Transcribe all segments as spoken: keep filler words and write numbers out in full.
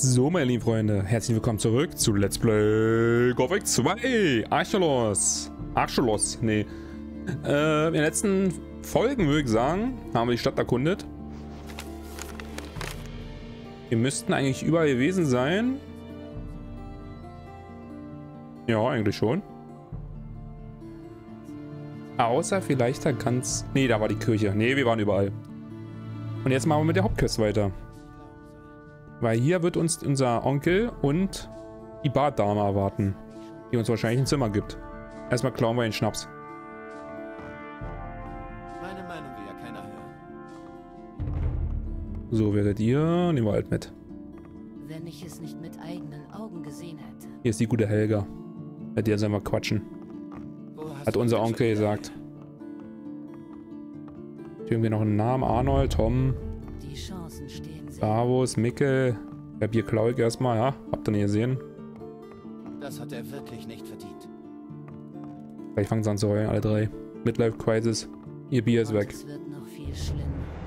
So, meine lieben Freunde, herzlich willkommen zurück zu Let's Play Gothic zwei. Archelos. Archelos, nee. Äh, in den letzten Folgen, würde ich sagen, haben wir die Stadt erkundet. Wir müssten eigentlich überall gewesen sein. Ja, eigentlich schon. Außer vielleicht da ganz... Nee, da war die Kirche. Nee, wir waren überall. Und jetzt machen wir mit der Hauptquest weiter. Weil hier wird uns unser Onkel und die Baddame erwarten, die uns wahrscheinlich ein Zimmer gibt. Erstmal klauen wir den Schnaps. Meine Meinung will ja keiner hören. So, werdet ihr? Nehmen wir halt mit. Wenn ich es nicht mit eigenen Augen gesehen hätte. Hier ist die gute Helga. Mit der sollen wir quatschen. Hat unser Onkel gesagt. Hier haben wir noch einen Namen. Arnold, Tom. Die Chancen stehen sehr. Davos, Mikkel. Der Bier klaue ich erstmal, ja? Habt ihr nicht gesehen? Das hat er wirklich nicht verdient. Vielleicht fangen sie an zu heulen, alle drei. Midlife Crisis. Ihr Bier ist Und weg. es wird noch viel schlimmer.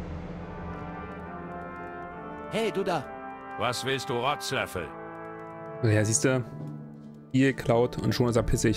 Hey, du da! Was willst du, Rotzlöffel? Ja, siehst du? Bier klaut und schon ist er pissig.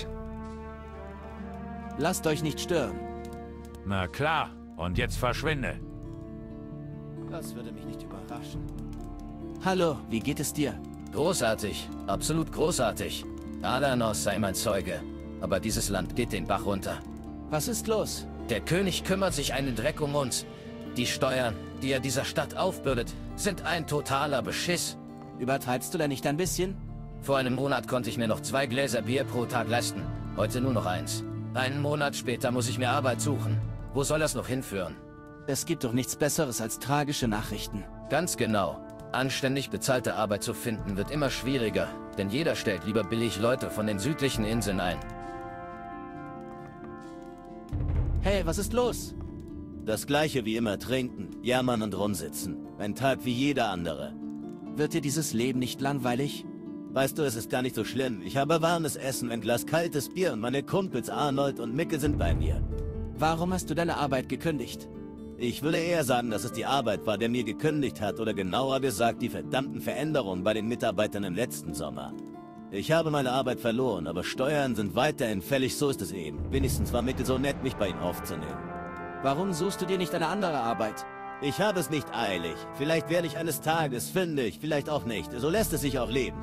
Lasst euch nicht stören. Na klar, und jetzt verschwinde. Das würde mich nicht überraschen. Hallo, wie geht es dir? Großartig, absolut großartig. Adanos sei mein Zeuge. Aber dieses Land geht den Bach runter. Was ist los? Der König kümmert sich einen Dreck um uns. Die Steuern, die er dieser Stadt aufbürdet, sind ein totaler Beschiss. Übertreibst du da nicht ein bisschen? Vor einem Monat konnte ich mir noch zwei Gläser Bier pro Tag leisten. Heute nur noch eins. Einen Monat später muss ich mir Arbeit suchen. Wo soll das noch hinführen? Es gibt doch nichts Besseres als tragische Nachrichten. Ganz genau. Anständig bezahlte Arbeit zu finden wird immer schwieriger, denn jeder stellt lieber billig Leute von den südlichen Inseln ein. Hey, was ist los? Das gleiche wie immer, trinken, jammern und rumsitzen. Ein Tag wie jeder andere. Wird dir dieses Leben nicht langweilig? Weißt du, es ist gar nicht so schlimm. Ich habe warmes Essen, ein Glas kaltes Bier und meine Kumpels Arnold und Mikkel sind bei mir. Warum hast du deine Arbeit gekündigt? Ich würde eher sagen, dass es die Arbeit war, der mir gekündigt hat, oder genauer gesagt die verdammten Veränderungen bei den Mitarbeitern im letzten Sommer. Ich habe meine Arbeit verloren, aber Steuern sind weiterhin fällig, so ist es eben. Wenigstens war Mikkel so nett, mich bei ihm aufzunehmen. Warum suchst du dir nicht eine andere Arbeit? Ich habe es nicht eilig. Vielleicht werde ich eines Tages fündig, vielleicht auch nicht. So lässt es sich auch leben.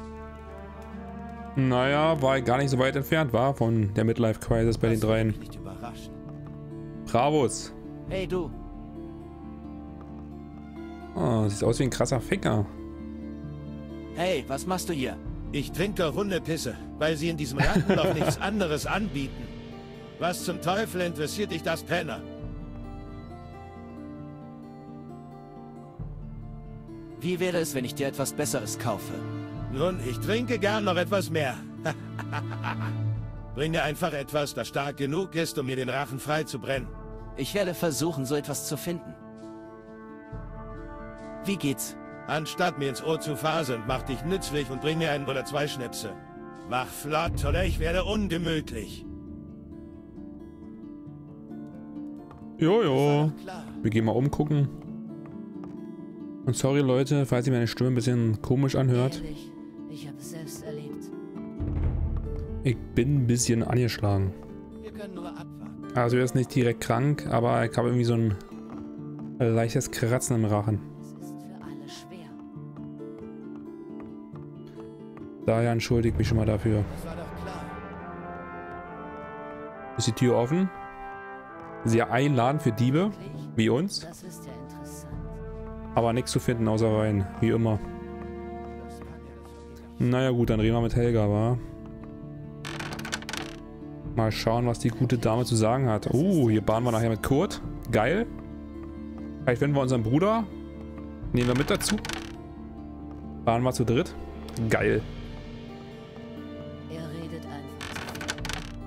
Naja, war gar nicht so weit entfernt, war von der Midlife Crisis bei den Das würde dreien. mich nicht überraschen. Bravos. Hey du, Oh, sieht aus wie ein krasser Ficker. hey, was machst du hier? Ich trinke Hundepisse, weil sie in diesem Rattenloch nichts anderes anbieten. Was zum Teufel interessiert dich das, Penner? Wie wäre es, wenn ich dir etwas Besseres kaufe? Nun, ich trinke gern noch etwas mehr. Bring mir einfach etwas, das stark genug ist, um mir den Rachen frei zu brennen. Ich werde versuchen, so etwas zu finden. Wie geht's? Anstatt mir ins Ohr zu faseln, mach dich nützlich und bring mir einen oder zwei Schnäpse. Mach flott, oder ich werde ungemütlich. Jojo. Klar. Wir gehen mal umgucken. Und sorry Leute, falls ihr meine Stimme ein bisschen komisch anhört. Ehrlich, ich habe es selbst erlebt. Ich bin ein bisschen angeschlagen. Wir können nur abwarten. Also er ist nicht direkt krank, aber ich habe irgendwie so ein leichtes Kratzen im Rachen. Es ist für alle schwer. Daher entschuldige mich schon mal dafür. Das war doch klar. Ist die Tür offen? Sehr einladend für Diebe, Wirklich? wie uns. Das ist ja interessant. Aber nichts zu finden außer Wein, wie immer. Naja gut, dann reden wir mit Helga, wa? Mal schauen, was die gute Dame zu sagen hat. Oh, hier bahnen wir nachher mit Kurt. Geil. Vielleicht finden wir unseren Bruder. Nehmen wir mit dazu. Bahnen wir zu dritt. Geil. Er redet einfach.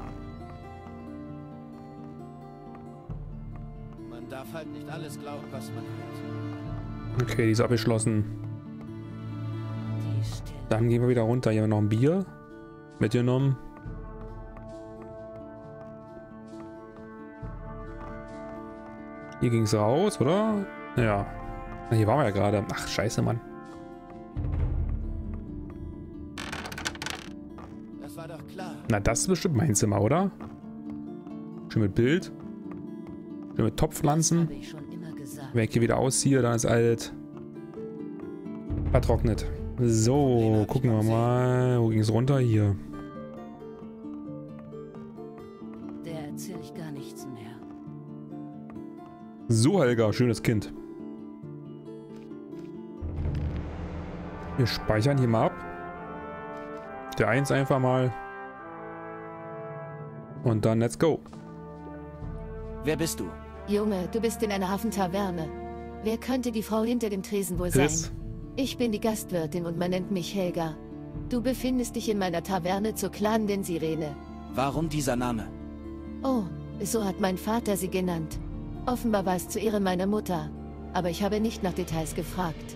Man darf halt nicht alles glauben, was man hört. Okay, die ist abgeschlossen. Die Stille. Dann gehen wir wieder runter. Hier haben wir noch ein Bier mitgenommen. Hier ging es raus, oder? Ja. Na, hier waren wir ja gerade. Ach, scheiße, Mann. klar. Na, das ist bestimmt mein Zimmer, oder? Schön mit Bild. Schön mit Topfpflanzen. Habe ich schon immer gesagt. Wenn ich hier wieder ausziehe, dann ist alles vertrocknet. So, gucken wir mal. Wo ging es runter? Hier. Der erzähle ich gar nichts mehr. So, Helga, schönes Kind. Wir speichern hier mal ab. Der eins einfach mal. Und dann let's go. Wer bist du? Junge, du bist in einer Hafentaverne. Wer könnte die Frau hinter dem Tresen wohl Chris. sein? Ich bin die Gastwirtin und man nennt mich Helga. Du befindest dich in meiner Taverne zur klagenden Sirene. Warum dieser Name? Oh, so hat mein Vater sie genannt. Offenbar war es zu Ehre meiner Mutter. Aber ich habe nicht nach Details gefragt.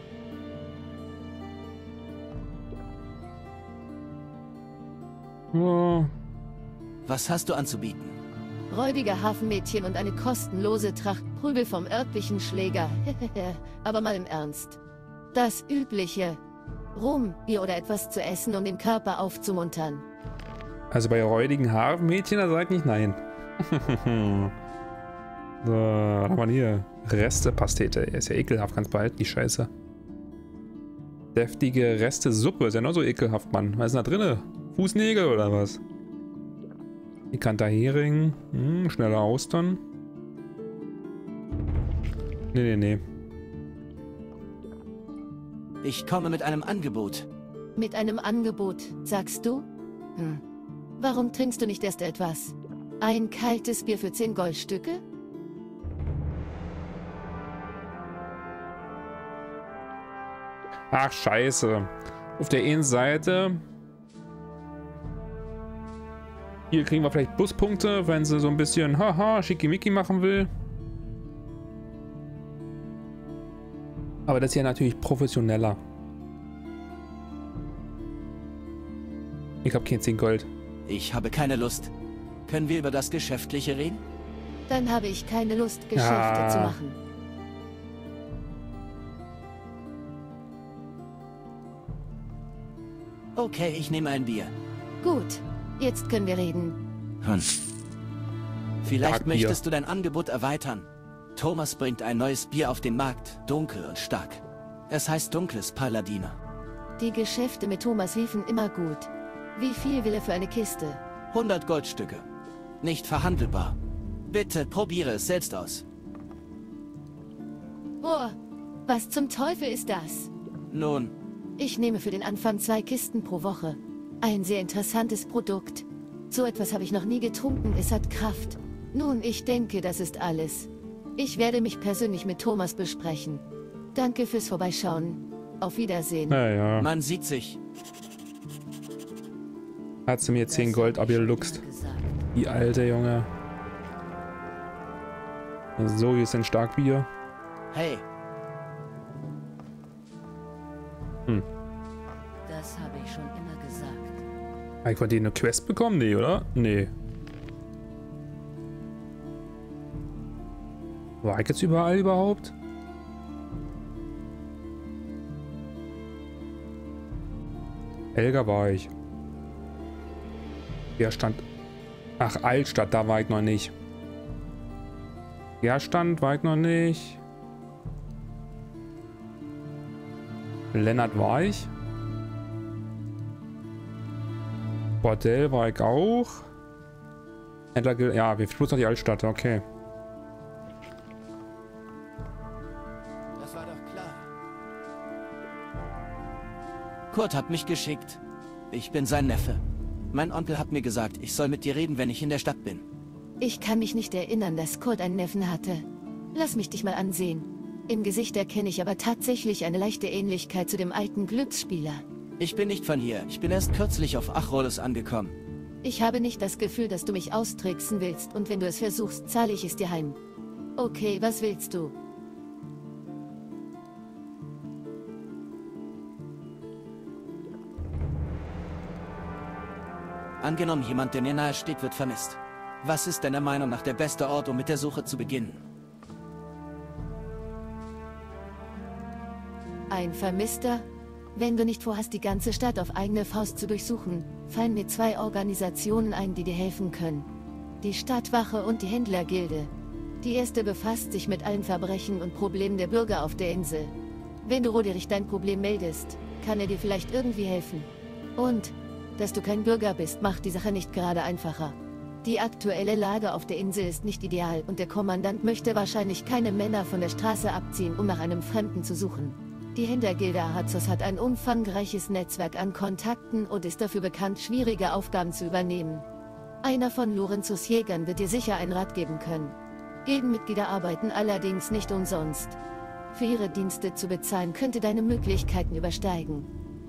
Oh. Was hast du anzubieten? Räudige Hafenmädchen und eine kostenlose Tracht Prügel vom örtlichen Schläger. Aber mal im Ernst. Das Übliche. Rum, Bier oder etwas zu essen, um den Körper aufzumuntern. Also bei räudigen Hafenmädchen, da sagt nicht nein. So, was haben wir hier? Reste-Pastete. Ist ja ekelhaft, ganz bald, die Scheiße. Deftige Reste-Suppe. Ist ja noch so ekelhaft, Mann. Was ist denn da drinne? Fußnägel oder was? Pikanter Hering. Hm, schnelle Austern. Nee, nee, nee. Ich komme mit einem Angebot. Mit einem Angebot, sagst du? Hm. Warum trinkst du nicht erst etwas? Ein kaltes Bier für zehn Goldstücke? Ach, scheiße. Auf der einen Seite... Hier kriegen wir vielleicht Pluspunkte, wenn sie so ein bisschen haha, schickimicki machen will. Aber das ist ja natürlich professioneller. Ich habe kein zehn Gold. Ich habe keine Lust. Können wir über das Geschäftliche reden? Dann habe ich keine Lust, Geschäfte Ja. zu machen. Okay, ich nehme ein Bier. Gut, jetzt können wir reden. Hm. Vielleicht Stark Bier. möchtest du dein Angebot erweitern. Thomas bringt ein neues Bier auf den Markt, dunkel und stark. Es heißt dunkles Paladiner. Die Geschäfte mit Thomas liefen immer gut. Wie viel will er für eine Kiste? hundert Goldstücke. Nicht verhandelbar. Bitte probiere es selbst aus. Boah, was zum Teufel ist das? Nun, Ich nehme für den Anfang zwei Kisten pro Woche. Ein sehr interessantes Produkt. So etwas habe ich noch nie getrunken, es hat Kraft. Nun, ich denke, das ist alles. Ich werde mich persönlich mit Thomas besprechen. Danke fürs Vorbeischauen. Auf Wiedersehen. Naja, man sieht sich. hat sie mir zehn Das Gold hab ich schon abgeluchst. immer gesagt. Die alte Junge. So, hier ist ein Starkbier. Hey, Das habe ich schon immer gesagt. Ah, ich konnte hier eine Quest bekommen? Nee, oder? Nee. War ich jetzt überall überhaupt? Helga war ich. Wer stand... Ach, Altstadt, da war ich noch nicht. Gerstand war ich noch nicht. Lennart war ich. Bordell war ich auch. Händler, ja, wir fliegen noch die Altstadt, okay. das war doch klar. Kurt hat mich geschickt. Ich bin sein Neffe. Mein Onkel hat mir gesagt, ich soll mit dir reden, wenn ich in der Stadt bin. Ich kann mich nicht erinnern, dass Kurt einen Neffen hatte. Lass mich dich mal ansehen. Im Gesicht erkenne ich aber tatsächlich eine leichte Ähnlichkeit zu dem alten Glücksspieler. Ich bin nicht von hier. Ich bin erst kürzlich auf Achroles angekommen. Ich habe nicht das Gefühl, dass du mich austricksen willst und wenn du es versuchst, zahle ich es dir heim. Okay, was willst du? Angenommen, jemand, der mir nahe steht, wird vermisst. Was ist deiner Meinung nach der beste Ort, um mit der Suche zu beginnen? Ein Vermisster? Wenn du nicht vorhast, die ganze Stadt auf eigene Faust zu durchsuchen, fallen mir zwei Organisationen ein, die dir helfen können. Die Stadtwache und die Händlergilde. Die erste befasst sich mit allen Verbrechen und Problemen der Bürger auf der Insel. Wenn du Roderich dein Problem meldest, kann er dir vielleicht irgendwie helfen. Und, dass du kein Bürger bist, macht die Sache nicht gerade einfacher. Die aktuelle Lage auf der Insel ist nicht ideal und der Kommandant möchte wahrscheinlich keine Männer von der Straße abziehen, um nach einem Fremden zu suchen. Die Händlergilde Ahazos hat ein umfangreiches Netzwerk an Kontakten und ist dafür bekannt, schwierige Aufgaben zu übernehmen. Einer von Lorenzos Jägern wird dir sicher einen Rat geben können. Gildenmitglieder arbeiten allerdings nicht umsonst. Für ihre Dienste zu bezahlen könnte deine Möglichkeiten übersteigen.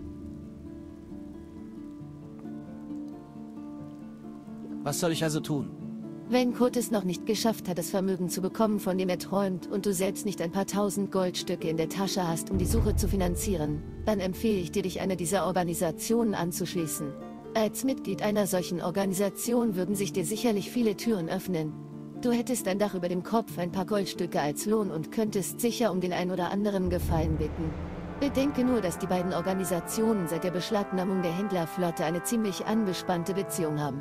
Was soll ich also tun? Wenn Kurt es noch nicht geschafft hat, das Vermögen zu bekommen, von dem er träumt, und du selbst nicht ein paar tausend Goldstücke in der Tasche hast, um die Suche zu finanzieren, dann empfehle ich dir, dich einer dieser Organisationen anzuschließen. Als Mitglied einer solchen Organisation würden sich dir sicherlich viele Türen öffnen. Du hättest ein Dach über dem Kopf, ein paar Goldstücke als Lohn und könntest sicher um den ein oder anderen Gefallen bitten. Bedenke nur, dass die beiden Organisationen seit der Beschlagnahmung der Händlerflotte eine ziemlich angespannte Beziehung haben.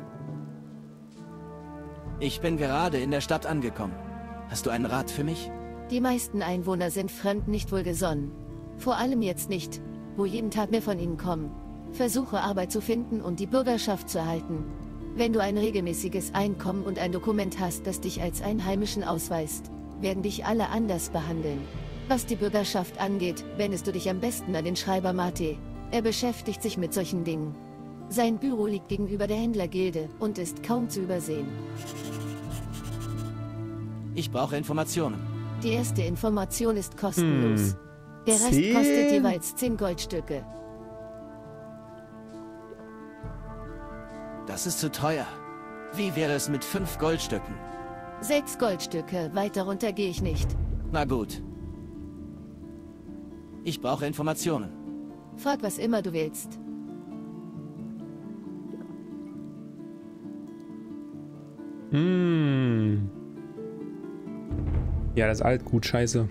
Ich bin gerade in der Stadt angekommen. Hast du einen Rat für mich? Die meisten Einwohner sind Fremden nicht wohlgesonnen. Vor allem jetzt nicht, wo jeden Tag mehr von ihnen kommen. Versuche Arbeit zu finden und die Bürgerschaft zu erhalten. Wenn du ein regelmäßiges Einkommen und ein Dokument hast, das dich als Einheimischen ausweist, werden dich alle anders behandeln. Was die Bürgerschaft angeht, wendest du dich am besten an den Schreiber Mate. Er beschäftigt sich mit solchen Dingen. Sein Büro liegt gegenüber der Händlergilde und ist kaum zu übersehen. Ich brauche Informationen. Die erste Information ist kostenlos. Hm. Der Rest Zehn? kostet jeweils zehn Goldstücke. Das ist zu teuer. Wie wäre es mit fünf Goldstücken? Sechs Goldstücke, weiter runter gehe ich nicht. Na gut. Ich brauche Informationen. Frag, was immer du willst. Hm. Ja, das Altgut, scheiße.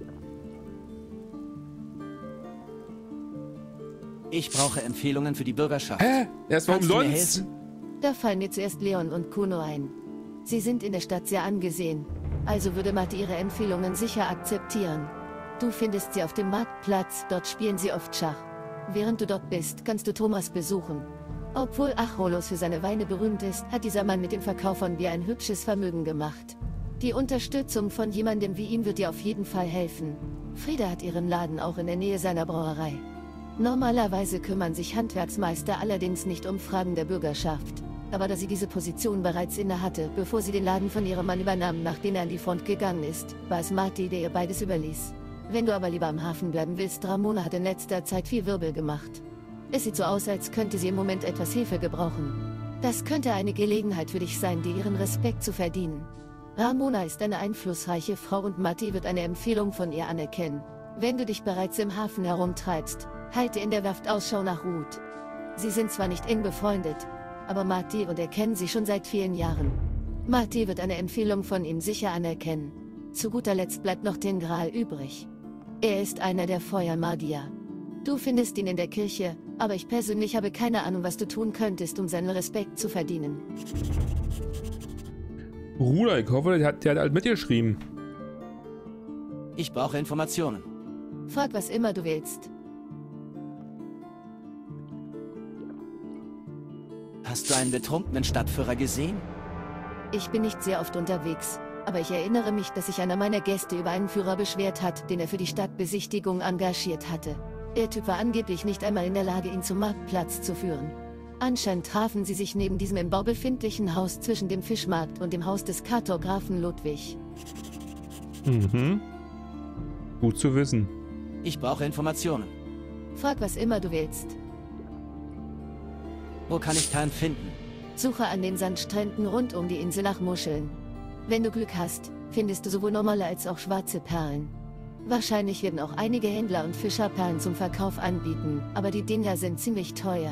Ich brauche Empfehlungen für die Bürgerschaft. Hä? Das war Kannst du mir umsonst? helfen? Da fallen mir zuerst Leon und Kuno ein. Sie sind in der Stadt sehr angesehen. Also würde Mate ihre Empfehlungen sicher akzeptieren. Du findest sie auf dem Marktplatz, dort spielen sie oft Schach. Während du dort bist, kannst du Thomas besuchen. Obwohl Acholos für seine Weine berühmt ist, hat dieser Mann mit dem Verkauf von Bier ein hübsches Vermögen gemacht. Die Unterstützung von jemandem wie ihm wird dir auf jeden Fall helfen. Frieda hat ihren Laden auch in der Nähe seiner Brauerei. Normalerweise kümmern sich Handwerksmeister allerdings nicht um Fragen der Bürgerschaft. Aber da sie diese Position bereits innehatte, bevor sie den Laden von ihrem Mann übernahm, nachdem er an die Front gegangen ist, war es Mate, der ihr beides überließ. Wenn du aber lieber am Hafen bleiben willst, Ramona hat in letzter Zeit viel Wirbel gemacht. Es sieht so aus, als könnte sie im Moment etwas Hilfe gebrauchen. Das könnte eine Gelegenheit für dich sein, dir ihren Respekt zu verdienen. Ramona ist eine einflussreiche Frau und Mate wird eine Empfehlung von ihr anerkennen. Wenn du dich bereits im Hafen herumtreibst, halte in der Werft Ausschau nach Ruth. Sie sind zwar nicht eng befreundet, aber Mate und er kennen sie schon seit vielen Jahren. Mate wird eine Empfehlung von ihm sicher anerkennen. Zu guter Letzt bleibt noch den Gral übrig. Er ist einer der Feuermagier. Du findest ihn in der Kirche, aber ich persönlich habe keine Ahnung, was du tun könntest, um seinen Respekt zu verdienen. Bruder, ich hoffe, der hat, der hat halt mitgeschrieben. Ich brauche Informationen. Frag, was immer du willst. Hast du einen betrunkenen Stadtführer gesehen? Ich bin nicht sehr oft unterwegs, aber ich erinnere mich, dass sich einer meiner Gäste über einen Führer beschwert hat, den er für die Stadtbesichtigung engagiert hatte. Der Typ war angeblich nicht einmal in der Lage, ihn zum Marktplatz zu führen. Anscheinend trafen sie sich neben diesem im Bau befindlichen Haus zwischen dem Fischmarkt und dem Haus des Kartografen Ludwig. Mhm. Gut zu wissen. Ich brauche Informationen. Frag, was immer du willst. Wo kann ich Tarn finden? Suche an den Sandstränden rund um die Insel nach Muscheln. Wenn du Glück hast, findest du sowohl normale als auch schwarze Perlen. Wahrscheinlich werden auch einige Händler und Fischer Perlen zum Verkauf anbieten, aber die Dinger sind ziemlich teuer.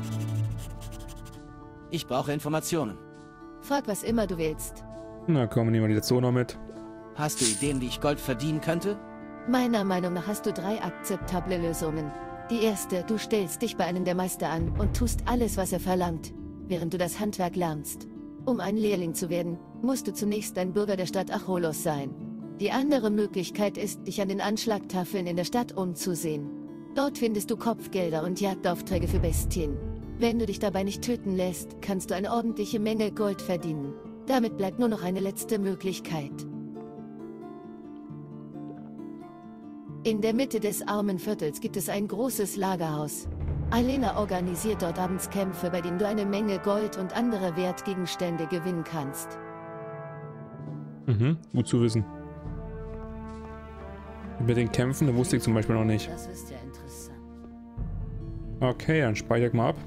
Ich brauche Informationen. Frag, was immer du willst. Na komm, nehmen wir die letzte noch mit. Hast du Ideen, wie ich Gold verdienen könnte? Meiner Meinung nach hast du drei akzeptable Lösungen. Die erste, du stellst dich bei einem der Meister an und tust alles, was er verlangt, während du das Handwerk lernst. Um ein Lehrling zu werden, musst du zunächst ein Bürger der Stadt Acholos sein. Die andere Möglichkeit ist, dich an den Anschlagtafeln in der Stadt umzusehen. Dort findest du Kopfgelder und Jagdaufträge für Bestien. Wenn du dich dabei nicht töten lässt, kannst du eine ordentliche Menge Gold verdienen. Damit bleibt nur noch eine letzte Möglichkeit. In der Mitte des armen Viertels gibt es ein großes Lagerhaus. Alena organisiert dort abends Kämpfe, bei denen du eine Menge Gold und andere Wertgegenstände gewinnen kannst. Mhm, gut zu wissen. Mit den Kämpfen, da wusste ich zum Beispiel noch nicht. Das ist ja interessant. Okay, dann speichere ich mal ab.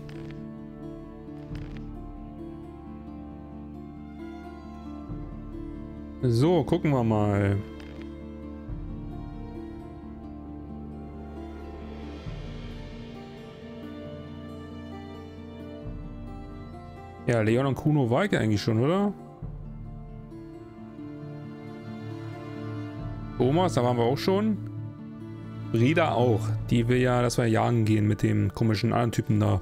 So, gucken wir mal. Ja, Leon und Kuno war ich eigentlich schon, oder? Thomas, da waren wir auch schon. Rida auch. Die will ja, dass wir jagen gehen mit dem komischen anderen Typen da.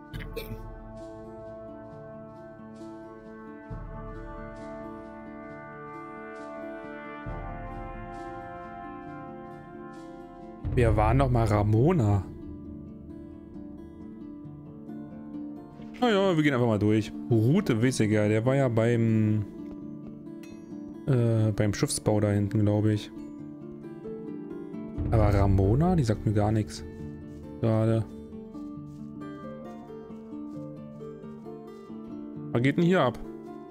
Wer war noch mal Ramona? Naja, wir gehen einfach mal durch. Rute Wissiger, der war ja beim äh, beim Schiffsbau da hinten, glaube ich. Aber Ramona, die sagt mir gar nichts. Gerade. Was geht denn hier ab?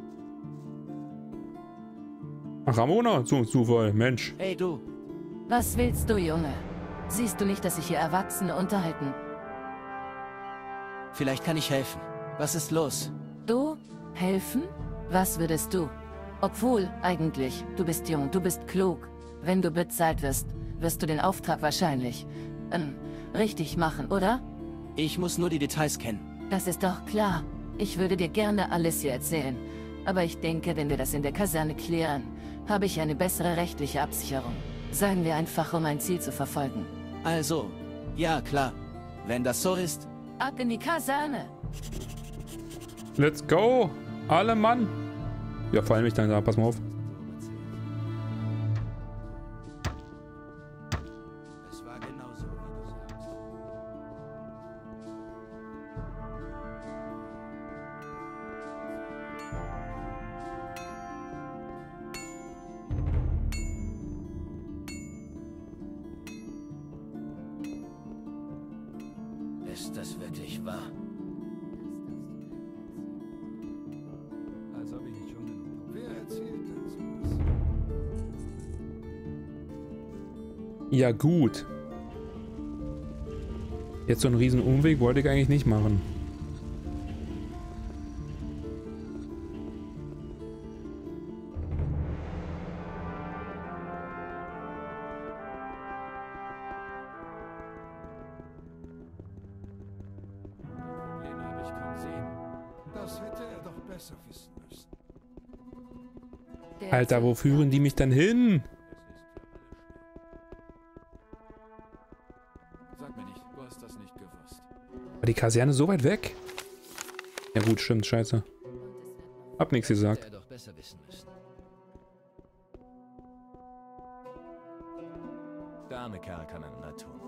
Ach, Ramona, zu Zufall, Mensch. Hey du. Was willst du, Junge? Siehst du nicht, dass sich hier Erwachsene unterhalten? Vielleicht kann ich helfen. Was ist los? Du? Helfen? Was würdest du? Obwohl, eigentlich, du bist jung, du bist klug. Wenn du bezahlt wirst, wirst du den Auftrag wahrscheinlich ähm, richtig machen, oder? Ich muss nur die Details kennen. Das ist doch klar. Ich würde dir gerne alles hier erzählen. Aber ich denke, wenn wir das in der Kaserne klären, habe ich eine bessere rechtliche Absicherung. Sagen wir einfach, um ein Ziel zu verfolgen. Also, ja klar. Wenn das so ist... Ab in die Kaserne! Let's go! Alle Mann! Ja, vor allem ich dann da, pass mal auf. Es war genauso, wie du sagst. Ist das wirklich wahr? Als ob ich nicht schon genug. Wer erzählt denn sowas? Ja gut. Jetzt so einen riesen Umweg wollte ich eigentlich nicht machen. Probleme habe ich kaum sehen. Das hätte er doch besser wissen müssen. Der Alter, wo führen die mich dann hin? Sag mir nicht, du hast das nicht gewusst. War die Kaserne so weit weg? Ja gut, stimmt, scheiße. Hab nichts gesagt. Hätte er doch besser wissen müssen. Der arme Kerl kann einen leid tun.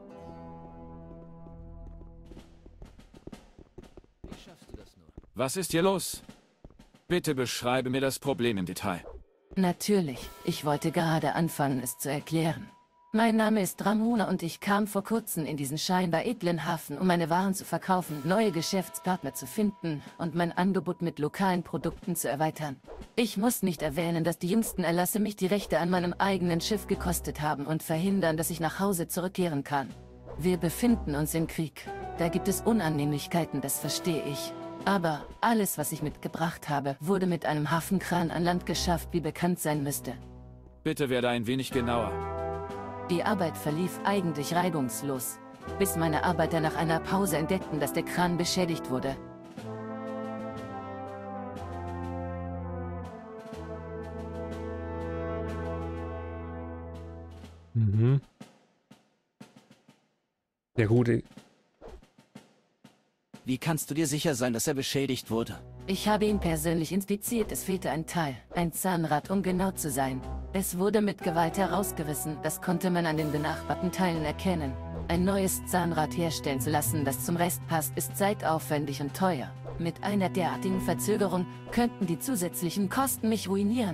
Wie schaffst du das nur? Was ist hier los? Bitte beschreibe mir das Problem im Detail. Natürlich. Ich wollte gerade anfangen, es zu erklären. Mein Name ist Ramona und ich kam vor kurzem in diesen scheinbar edlen Hafen, um meine Waren zu verkaufen, neue Geschäftspartner zu finden und mein Angebot mit lokalen Produkten zu erweitern. Ich muss nicht erwähnen, dass die jüngsten Erlasse mich die Rechte an meinem eigenen Schiff gekostet haben und verhindern, dass ich nach Hause zurückkehren kann. Wir befinden uns im Krieg. Da gibt es Unannehmlichkeiten, das verstehe ich. Aber alles, was ich mitgebracht habe, wurde mit einem Hafenkran an Land geschafft, wie bekannt sein müsste. Bitte werde ein wenig genauer. Die Arbeit verlief eigentlich reibungslos, bis meine Arbeiter nach einer Pause entdeckten, dass der Kran beschädigt wurde. Mhm. Ja gut, ey. Wie kannst du dir sicher sein, dass er beschädigt wurde? Ich habe ihn persönlich inspiziert, es fehlte ein Teil, ein Zahnrad, um genau zu sein. Es wurde mit Gewalt herausgerissen, das konnte man an den benachbarten Teilen erkennen. Ein neues Zahnrad herstellen zu lassen, das zum Rest passt, ist zeitaufwendig und teuer. Mit einer derartigen Verzögerung könnten die zusätzlichen Kosten mich ruinieren.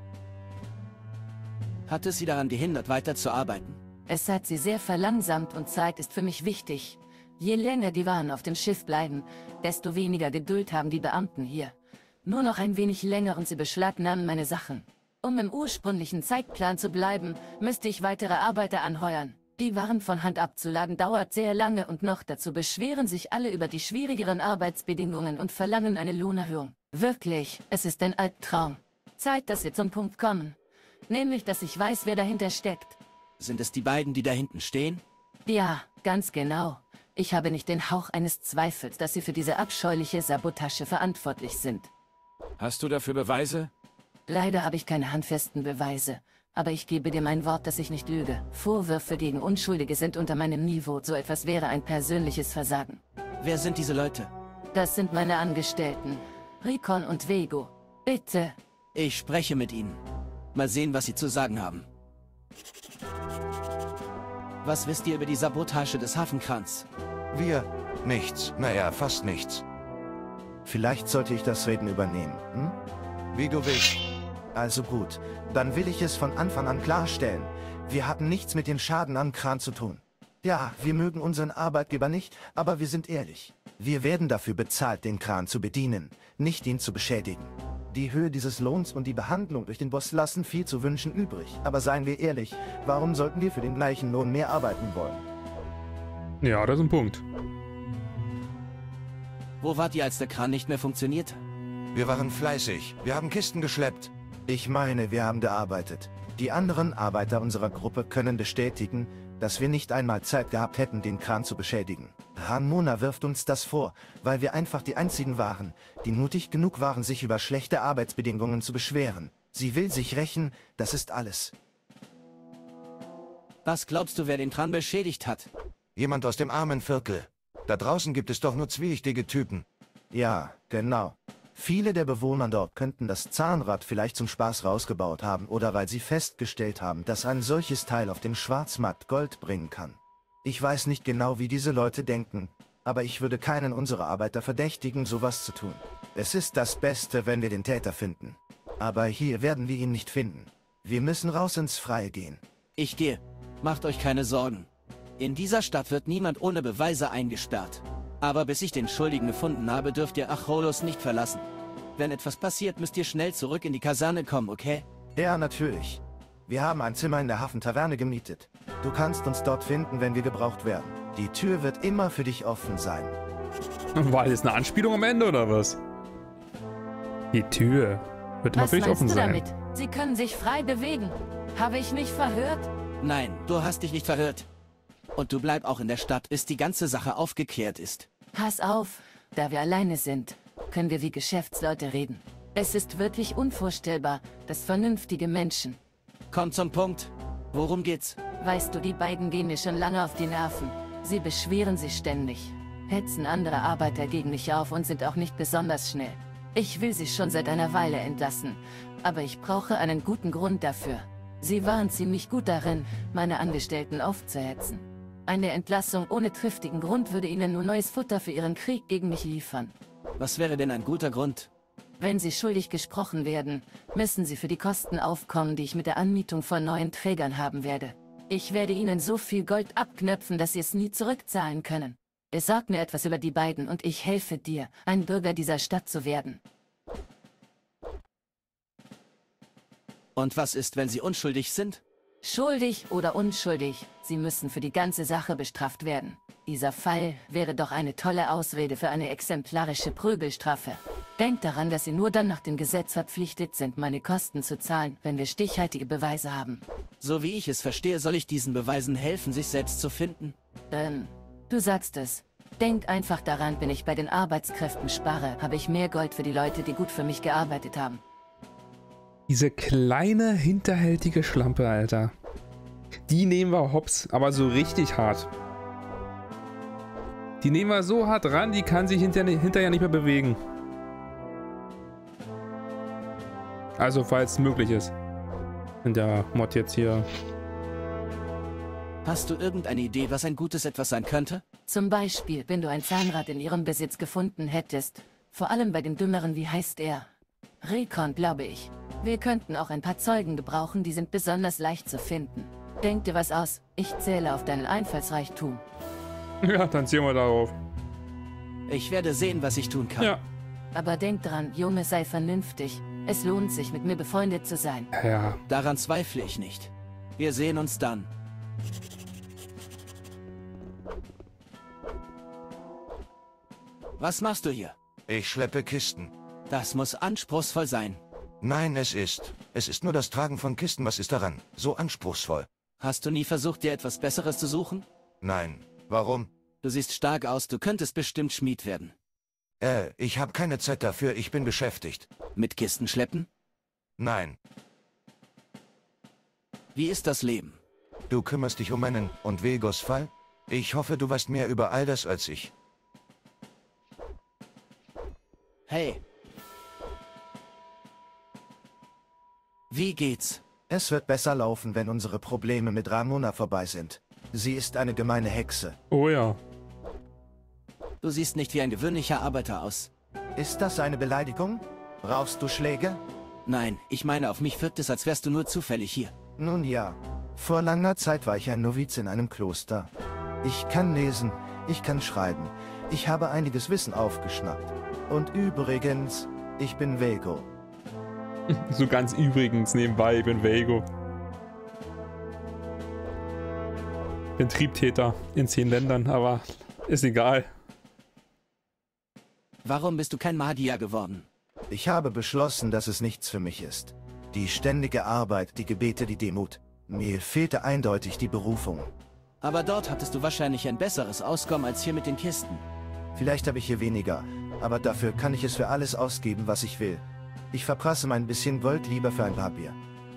Hat es sie daran gehindert, weiterzuarbeiten? Es hat sie sehr verlangsamt und Zeit ist für mich wichtig. Je länger die Waren auf dem Schiff bleiben, desto weniger Geduld haben die Beamten hier. Nur noch ein wenig länger und sie beschlagnahmen meine Sachen. Um im ursprünglichen Zeitplan zu bleiben, müsste ich weitere Arbeiter anheuern. Die Waren von Hand abzuladen dauert sehr lange und noch dazu beschweren sich alle über die schwierigeren Arbeitsbedingungen und verlangen eine Lohnerhöhung. Wirklich, es ist ein Albtraum. Zeit, dass wir zum Punkt kommen. Nämlich, dass ich weiß, wer dahinter steckt. Sind es die beiden, die da hinten stehen? Ja, ganz genau. Ich habe nicht den Hauch eines Zweifels, dass sie für diese abscheuliche Sabotage verantwortlich sind. Hast du dafür Beweise? Leider habe ich keine handfesten Beweise. Aber ich gebe dir mein Wort, dass ich nicht lüge. Vorwürfe gegen Unschuldige sind unter meinem Niveau. So etwas wäre ein persönliches Versagen. Wer sind diese Leute? Das sind meine Angestellten. Rikon und Vego. Bitte. Ich spreche mit ihnen. Mal sehen, was sie zu sagen haben. Was wisst ihr über die Sabotage des Hafenkrans? Wir? Nichts. Naja, fast nichts. Vielleicht sollte ich das Reden übernehmen, hm? Wie du willst. Also gut, dann will ich es von Anfang an klarstellen. Wir hatten nichts mit dem Schaden am Kran zu tun. Ja, wir mögen unseren Arbeitgeber nicht, aber wir sind ehrlich. Wir werden dafür bezahlt, den Kran zu bedienen, nicht ihn zu beschädigen. Die Höhe dieses Lohns und die Behandlung durch den Boss lassen viel zu wünschen übrig. Aber seien wir ehrlich, warum sollten wir für den gleichen Lohn mehr arbeiten wollen? Ja, das ist ein Punkt. Wo wart ihr, als der Kran nicht mehr funktionierte? Wir waren fleißig. Wir haben Kisten geschleppt. Ich meine, wir haben gearbeitet. Die anderen Arbeiter unserer Gruppe können bestätigen, dass wir nicht einmal Zeit gehabt hätten, den Kran zu beschädigen. Ramona wirft uns das vor, weil wir einfach die einzigen waren, die mutig genug waren, sich über schlechte Arbeitsbedingungen zu beschweren. Sie will sich rächen, das ist alles. Was glaubst du, wer den Kran beschädigt hat? Jemand aus dem armen Viertel. Da draußen gibt es doch nur zwielichtige Typen. Ja, genau. Viele der Bewohner dort könnten das Zahnrad vielleicht zum Spaß rausgebaut haben oder weil sie festgestellt haben, dass ein solches Teil auf dem Schwarzmarkt Gold bringen kann. Ich weiß nicht genau, wie diese Leute denken, aber ich würde keinen unserer Arbeiter verdächtigen, sowas zu tun. Es ist das Beste, wenn wir den Täter finden. Aber hier werden wir ihn nicht finden. Wir müssen raus ins Freie gehen. Ich gehe. Macht euch keine Sorgen. In dieser Stadt wird niemand ohne Beweise eingesperrt. Aber bis ich den Schuldigen gefunden habe, dürft ihr Acholos nicht verlassen. Wenn etwas passiert, müsst ihr schnell zurück in die Kaserne kommen, okay? Ja, natürlich. Wir haben ein Zimmer in der Hafentaverne gemietet. Du kannst uns dort finden, wenn wir gebraucht werden. Die Tür wird immer für dich offen sein. War das eine Anspielung am Ende, oder was? Die Tür wird immer Was für dich meinst offen du sein. damit? Sie können sich frei bewegen. Habe ich mich verhört? Nein, du hast dich nicht verhört. Und du bleib auch in der Stadt, bis die ganze Sache aufgeklärt ist. Pass auf, da wir alleine sind, können wir wie Geschäftsleute reden. Es ist wirklich unvorstellbar, dass vernünftige Menschen... Komm zum Punkt. Worum geht's? Weißt du, die beiden gehen mir schon lange auf die Nerven. Sie beschweren sich ständig, hetzen andere Arbeiter gegen mich auf und sind auch nicht besonders schnell. Ich will sie schon seit einer Weile entlassen, aber ich brauche einen guten Grund dafür. Sie waren ziemlich gut darin, meine Angestellten aufzuhetzen. Eine Entlassung ohne triftigen Grund würde ihnen nur neues Futter für ihren Krieg gegen mich liefern. Was wäre denn ein guter Grund? Wenn sie schuldig gesprochen werden, müssen sie für die Kosten aufkommen, die ich mit der Anmietung von neuen Trägern haben werde. Ich werde ihnen so viel Gold abknöpfen, dass sie es nie zurückzahlen können. Sag mir etwas über die beiden und ich helfe dir, ein Bürger dieser Stadt zu werden. Und was ist, wenn sie unschuldig sind? Schuldig oder unschuldig, sie müssen für die ganze Sache bestraft werden. Dieser Fall wäre doch eine tolle Ausrede für eine exemplarische Prügelstrafe. Denkt daran, dass Sie nur dann nach dem Gesetz verpflichtet sind, meine Kosten zu zahlen, wenn wir stichhaltige Beweise haben. So wie ich es verstehe, soll ich diesen Beweisen helfen, sich selbst zu finden? Ähm, du sagst es. Denkt einfach daran, wenn ich bei den Arbeitskräften spare, habe ich mehr Gold für die Leute, die gut für mich gearbeitet haben. Diese kleine, hinterhältige Schlampe, Alter. Die nehmen wir hops, aber so richtig hart. Die nehmen wir so hart ran, die kann sich hinterher, hinterher nicht mehr bewegen. Also, falls es möglich ist. In der Mod jetzt hier. Hast du irgendeine Idee, was ein gutes Etwas sein könnte? Zum Beispiel, wenn du ein Zahnrad in ihrem Besitz gefunden hättest. Vor allem bei dem Dümmeren, wie heißt er? Recon, glaube ich. Wir könnten auch ein paar Zeugen gebrauchen, die sind besonders leicht zu finden. Denk dir was aus. Ich zähle auf deinen Einfallsreichtum. Ja, dann ziehen wir darauf. Ich werde sehen, was ich tun kann. Ja. Aber denk dran, Junge, sei vernünftig. Es lohnt sich, mit mir befreundet zu sein. Ja. Daran zweifle ich nicht. Wir sehen uns dann. Was machst du hier? Ich schleppe Kisten. Das muss anspruchsvoll sein. Nein, es ist. Es ist nur das Tragen von Kisten. Was ist daran? So anspruchsvoll. Hast du nie versucht, dir etwas Besseres zu suchen? Nein. Warum? Du siehst stark aus, du könntest bestimmt Schmied werden. Äh, ich habe keine Zeit dafür, ich bin beschäftigt. Mit Kisten schleppen? Nein. Wie ist das Leben? Du kümmerst dich um meinen und Vegos Fall? Ich hoffe, du weißt mehr über all das als ich. Hey. Wie geht's? Es wird besser laufen, wenn unsere Probleme mit Ramona vorbei sind. Sie ist eine gemeine Hexe. Oh ja. Du siehst nicht wie ein gewöhnlicher Arbeiter aus. Ist das eine Beleidigung? Brauchst du Schläge? Nein, ich meine, auf mich wirkt es, als wärst du nur zufällig hier. Nun ja. Vor langer Zeit war ich ein Noviz in einem Kloster. Ich kann lesen, ich kann schreiben. Ich habe einiges Wissen aufgeschnappt. Und übrigens, ich bin Vego. So ganz übrigens nebenbei, ich bin Vego. Bin Triebtäter in zehn Ländern, aber ist egal. Warum bist du kein Magier geworden? Ich habe beschlossen, dass es nichts für mich ist. Die ständige Arbeit, die Gebete, die Demut. Mir fehlte eindeutig die Berufung. Aber dort hattest du wahrscheinlich ein besseres Auskommen als hier mit den Kisten. Vielleicht habe ich hier weniger, aber dafür kann ich es für alles ausgeben, was ich will. Ich verprasse mein bisschen Gold lieber für ein paar Bier.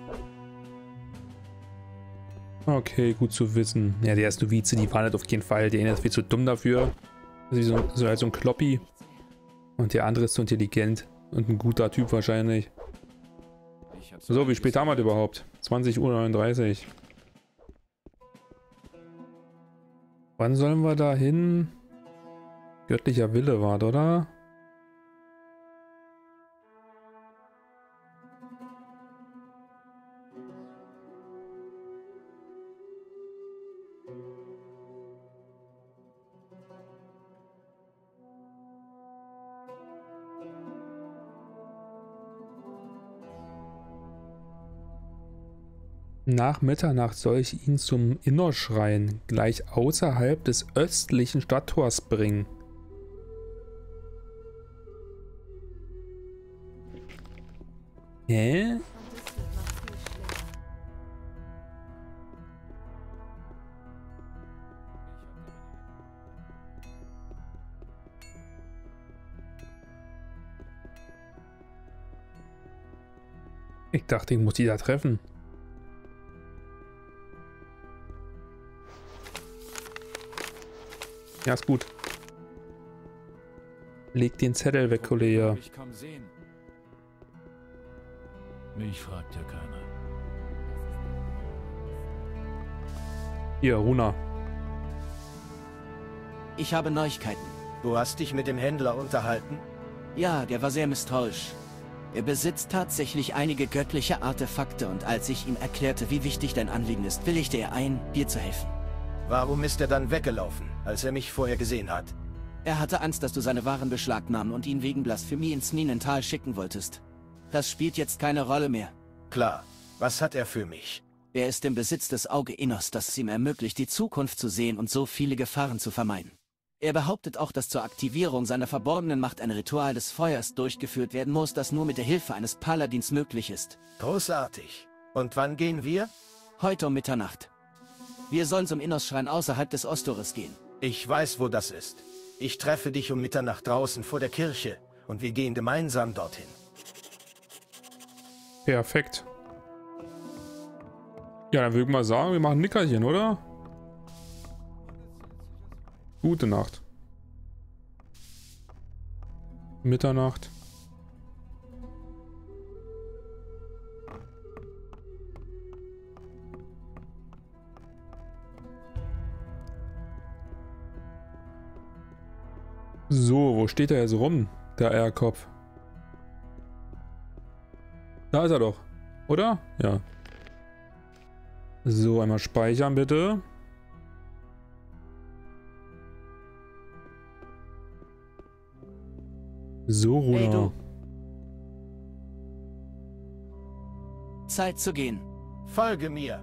Okay, gut zu wissen. Ja, der erste Novize, die waren halt auf jeden Fall. Der eine ist viel zu dumm dafür. Also so, so halt so ein Kloppi. Und der andere ist zu intelligent. Und ein guter Typ wahrscheinlich. So, wie spät haben wir das überhaupt? zwanzig Uhr neununddreißig. Wann sollen wir da hin? Göttlicher Wille war, oder? Nach Mitternacht soll ich ihn zum Innerschrein, gleich außerhalb des östlichen Stadttors bringen. Hä? Ich dachte, ich muss die da treffen. Ja, ist gut. Leg den Zettel weg, Kollege. Ich kann sehen. Mich fragt ja keiner. Hier, Runa. Ich habe Neuigkeiten. Du hast dich mit dem Händler unterhalten? Ja, der war sehr misstrauisch. Er besitzt tatsächlich einige göttliche Artefakte und als ich ihm erklärte, wie wichtig dein Anliegen ist, willigte er ein, dir zu helfen. Warum ist er dann weggelaufen, als er mich vorher gesehen hat? Er hatte Angst, dass du seine Waren beschlagnahmen und ihn wegen Blasphemie ins Minental schicken wolltest. Das spielt jetzt keine Rolle mehr. Klar. Was hat er für mich? Er ist im Besitz des Auge Innos, das es ihm ermöglicht, die Zukunft zu sehen und so viele Gefahren zu vermeiden. Er behauptet auch, dass zur Aktivierung seiner verborgenen Macht ein Ritual des Feuers durchgeführt werden muss, das nur mit der Hilfe eines Paladins möglich ist. Großartig. Und wann gehen wir? Heute um Mitternacht. Wir sollen zum Innos-Schrein außerhalb des Ostores gehen. Ich weiß, wo das ist. Ich treffe dich um Mitternacht draußen vor der Kirche und wir gehen gemeinsam dorthin. Perfekt. Ja, dann würde ich mal sagen, wir machen ein Nickerchen, oder? Gute Nacht. Mitternacht. So, wo steht er jetzt rum, der Eierkopf? Da ist er doch, oder? Ja. So, einmal speichern bitte. So, Runa. Hey, du. Zeit zu gehen. Folge mir.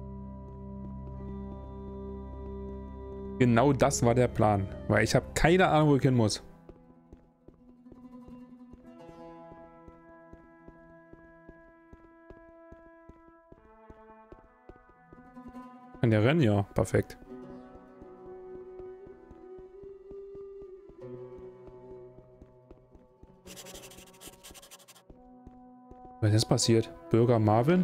Genau das war der Plan, weil ich habe keine Ahnung, wo ich hin muss. Kann der rennen? Ja, perfekt. Was ist jetzt passiert? Bürger Marvin?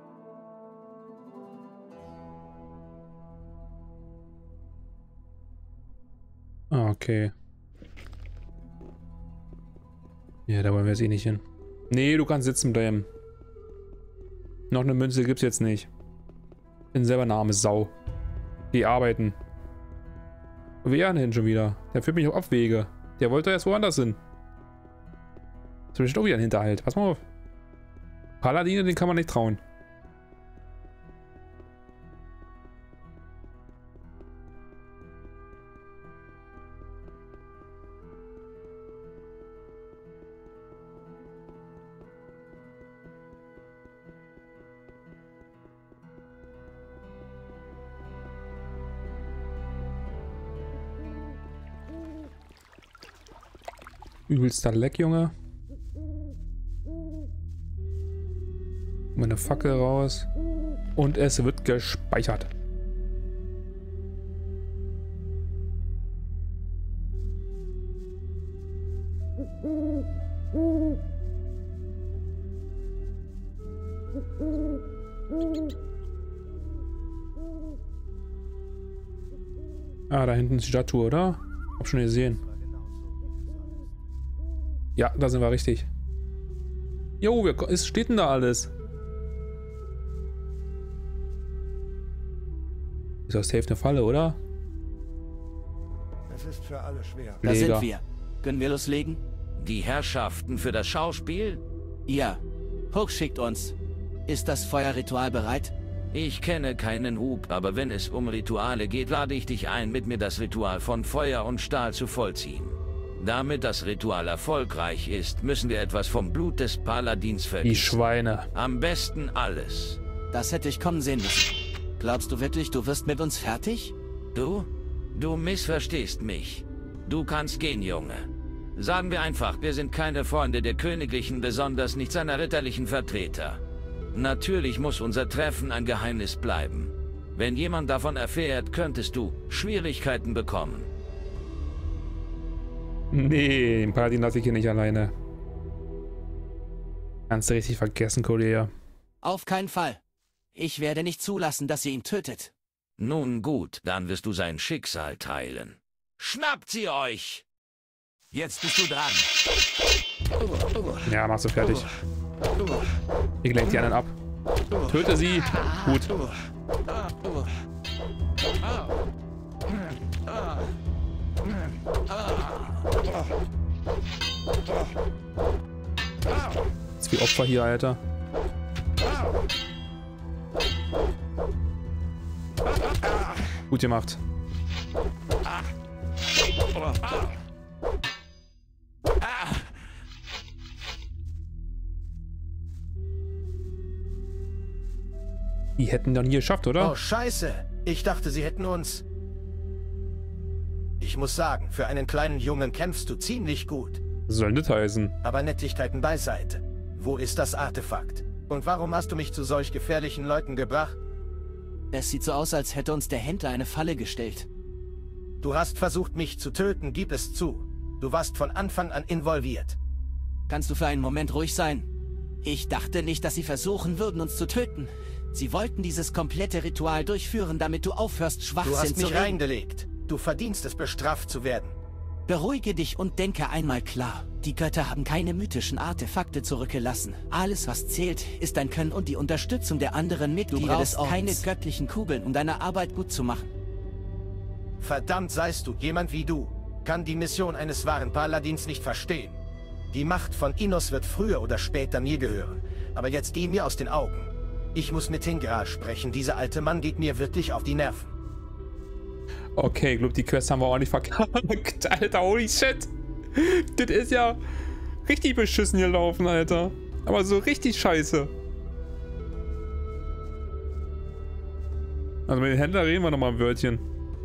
Ah, okay. Ja, da wollen wir jetzt eh nicht hin. Nee, du kannst sitzen bleiben. Noch eine Münze gibt's jetzt nicht. Bin selber eine arme Sau. Die arbeiten. Wer denn schon wieder? Der führt mich auf Abwege. Der wollte erst woanders hin. Das ist doch wieder ein Hinterhalt. Pass mal auf. Paladine, den kann man nicht trauen. Übelster Leck, Junge. Meine Fackel raus. Und es wird gespeichert. Ah, da hinten ist die Statue, oder? Hab schon gesehen. Ja, da sind wir richtig. Jo, was steht denn da alles? Ist das safe eine Falle, oder? Es ist für alle schwer. Da sind wir. Können wir loslegen? Die Herrschaften für das Schauspiel? Ja. Hook schickt uns. Ist das Feuerritual bereit? Ich kenne keinen Hub, aber wenn es um Rituale geht, lade ich dich ein, mit mir das Ritual von Feuer und Stahl zu vollziehen. Damit das Ritual erfolgreich ist, müssen wir etwas vom Blut des Paladins vergießen. Die Schweine. Am besten alles. Das hätte ich kommen sehen müssen. Glaubst du wirklich, du wirst mit uns fertig? Du? Du missverstehst mich. Du kannst gehen, Junge. Sagen wir einfach, wir sind keine Freunde der Königlichen, besonders nicht seiner ritterlichen Vertreter. Natürlich muss unser Treffen ein Geheimnis bleiben. Wenn jemand davon erfährt, könntest du Schwierigkeiten bekommen. Nee, den Paladin lasse ich hier nicht alleine. Kannst du richtig vergessen, Kollege. Auf keinen Fall. Ich werde nicht zulassen, dass ihr ihn tötet. Nun gut, dann wirst du sein Schicksal teilen. Schnappt sie euch! Jetzt bist du dran. Ja, machst du fertig. Ich lenk die anderen ab. Töte sie. Gut. Jetzt wie Opfer hier, Alter. Gut gemacht. Die hätten dann hier geschafft, oder? Oh, scheiße. Ich dachte, sie hätten uns... Ich muss sagen, für einen kleinen Jungen kämpfst du ziemlich gut. Soll nicht heißen. Aber Nettigkeiten beiseite. Wo ist das Artefakt? Und warum hast du mich zu solch gefährlichen Leuten gebracht? Es sieht so aus, als hätte uns der Händler eine Falle gestellt. Du hast versucht, mich zu töten, gib es zu. Du warst von Anfang an involviert. Kannst du für einen Moment ruhig sein? Ich dachte nicht, dass sie versuchen würden, uns zu töten. Sie wollten dieses komplette Ritual durchführen, damit du aufhörst, Schwachsinn zu reden. Du hast mich reingelegt. Du verdienst es, bestraft zu werden. Beruhige dich und denke einmal klar. Die Götter haben keine mythischen Artefakte zurückgelassen. Alles, was zählt, ist dein Können und die Unterstützung der anderen Mitglieder des Ordens. Keine göttlichen Kugeln, um deine Arbeit gut zu machen. Verdammt seist du, jemand wie du kann die Mission eines wahren Paladins nicht verstehen. Die Macht von Innos wird früher oder später mir gehören. Aber jetzt geh mir aus den Augen. Ich muss mit Hingrar sprechen. Dieser alte Mann geht mir wirklich auf die Nerven. Okay, ich glaube, die Quest haben wir ordentlich verkackt. Alter, holy shit. Das ist ja richtig beschissen gelaufen, Alter. Aber so richtig scheiße. Also mit den Händlern reden wir nochmal ein Wörtchen.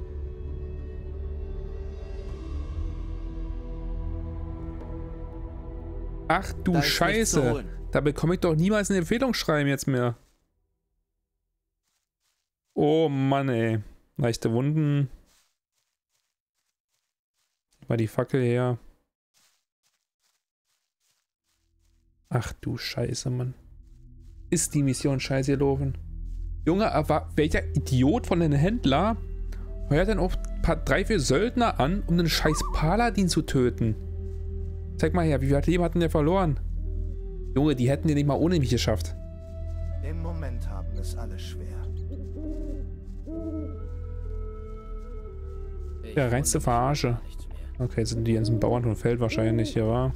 Ach du Scheiße. Da bekomme ich doch niemals ein Empfehlungsschreiben jetzt mehr. Oh Mann, ey. Leichte Wunden. Mal die Fackel her. Ach du Scheiße, Mann. Ist die Mission scheiße gelaufen? Junge, aber welcher Idiot von den Händler heuert denn auch ein paar, drei, vier Söldner an, um einen scheiß Paladin zu töten? Zeig mal her, wie viel Leben hatten der verloren? Junge, die hätten den nicht mal ohne mich geschafft. Im Moment haben es alle schwer. Ja, reinste Verarsche. Okay, sind die in diesem Bauern vom Feld wahrscheinlich, hier war.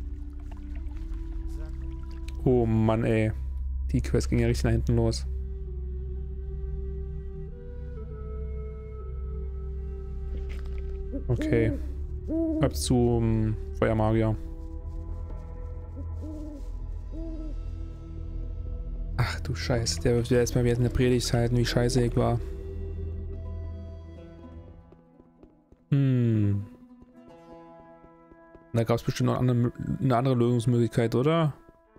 Oh Mann, ey. Die Quest ging ja richtig nach hinten los. Okay. Ab zum Feuermagier. Ach du Scheiße, der wird erstmal wieder eine Predigt halten, wie scheiße ich war. Hm. Da gab es bestimmt noch eine, eine andere Lösungsmöglichkeit, oder?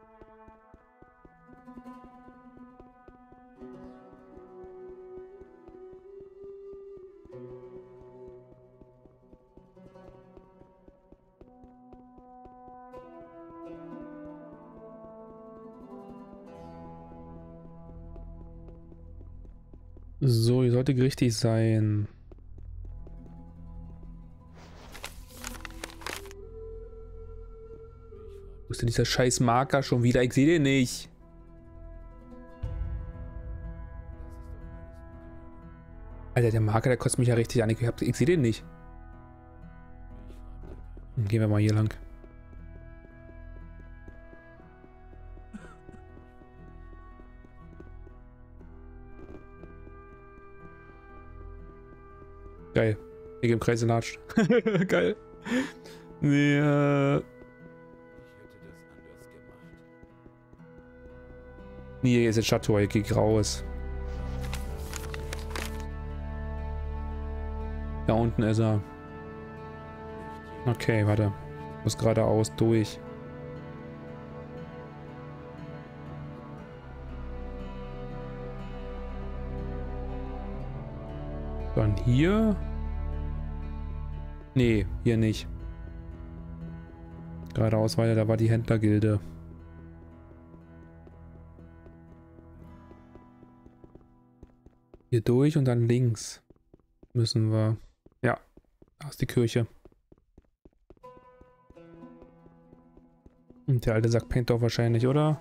So, ihr solltet richtig sein. Wo ist denn dieser scheiß Marker schon wieder? Ich sehe den nicht. Alter, der Marker, der kotzt mich ja richtig an. Ich, hab, ich sehe den nicht. Dann gehen wir mal hier lang. Geil. Ich im Kreis latscht. Geil. Nee, äh... Nee, hier ist jetzt Chateau, ich geh raus. Da unten ist er. Okay, warte. Ich muss geradeaus durch. Dann hier. Nee, hier nicht. Geradeaus weiter, da war die Händlergilde. Hier durch und dann links müssen wir. Ja, da ist die Kirche. Und der alte Sack pennt doch wahrscheinlich, oder?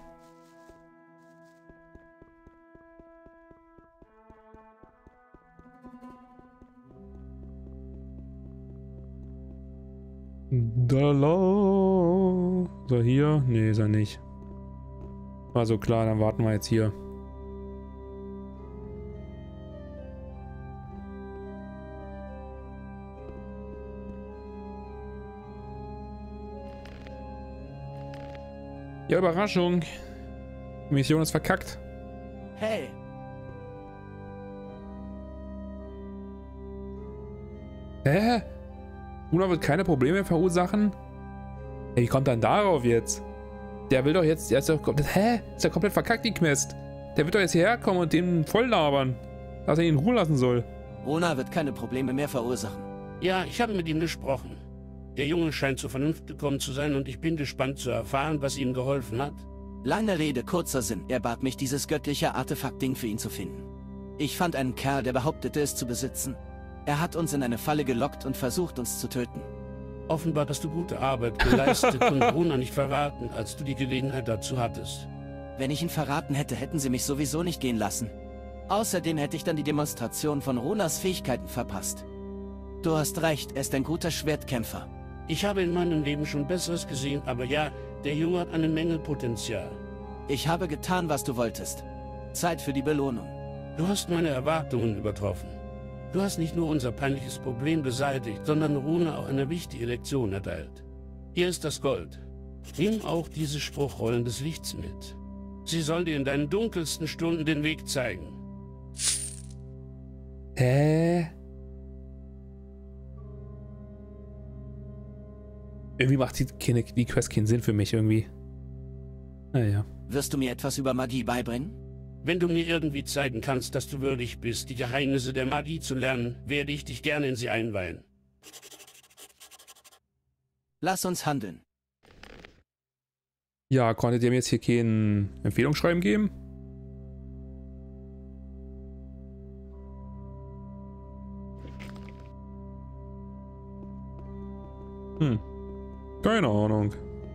Dalala. So, hier? Nee, ist er nicht. War so klar, dann warten wir jetzt hier. Ja, Überraschung. Die Mission ist verkackt. Hey. Hä? Runa wird keine Probleme verursachen? Ey, wie kommt dann darauf jetzt? Der will doch jetzt... Der ist doch, hä? Ist ja komplett verkackt, die Quest. Der wird doch jetzt hierher kommen und den voll labern. Dass er ihn in Ruhe lassen soll. Runa wird keine Probleme mehr verursachen. Ja, ich habe mit ihm gesprochen. Der Junge scheint zur Vernunft gekommen zu sein und ich bin gespannt zu erfahren, was ihm geholfen hat. Lange Rede, kurzer Sinn. Er bat mich, dieses göttliche Artefakt-Ding für ihn zu finden. Ich fand einen Kerl, der behauptete, es zu besitzen. Er hat uns in eine Falle gelockt und versucht, uns zu töten. Offenbar hast du gute Arbeit geleistet und Runa nicht verraten, als du die Gelegenheit dazu hattest. Wenn ich ihn verraten hätte, hätten sie mich sowieso nicht gehen lassen. Außerdem hätte ich dann die Demonstration von Runas Fähigkeiten verpasst. Du hast recht, er ist ein guter Schwertkämpfer. Ich habe in meinem Leben schon Besseres gesehen, aber ja, der Junge hat eine Menge Potenzial. Ich habe getan, was du wolltest. Zeit für die Belohnung. Du hast meine Erwartungen übertroffen. Du hast nicht nur unser peinliches Problem beseitigt, sondern Runa auch eine wichtige Lektion erteilt. Hier ist das Gold. Nimm auch diese Spruchrollen des Lichts mit. Sie soll dir in deinen dunkelsten Stunden den Weg zeigen. Hä? Irgendwie macht die, keine, die Quest keinen Sinn für mich irgendwie. Naja. Wirst du mir etwas über Magie beibringen? Wenn du mir irgendwie zeigen kannst, dass du würdig bist, die Geheimnisse der Magie zu lernen, werde ich dich gerne in sie einweihen. Lass uns handeln. Ja, konntet ihr mir jetzt hier kein Empfehlungsschreiben geben? Hm. Keine Ahnung.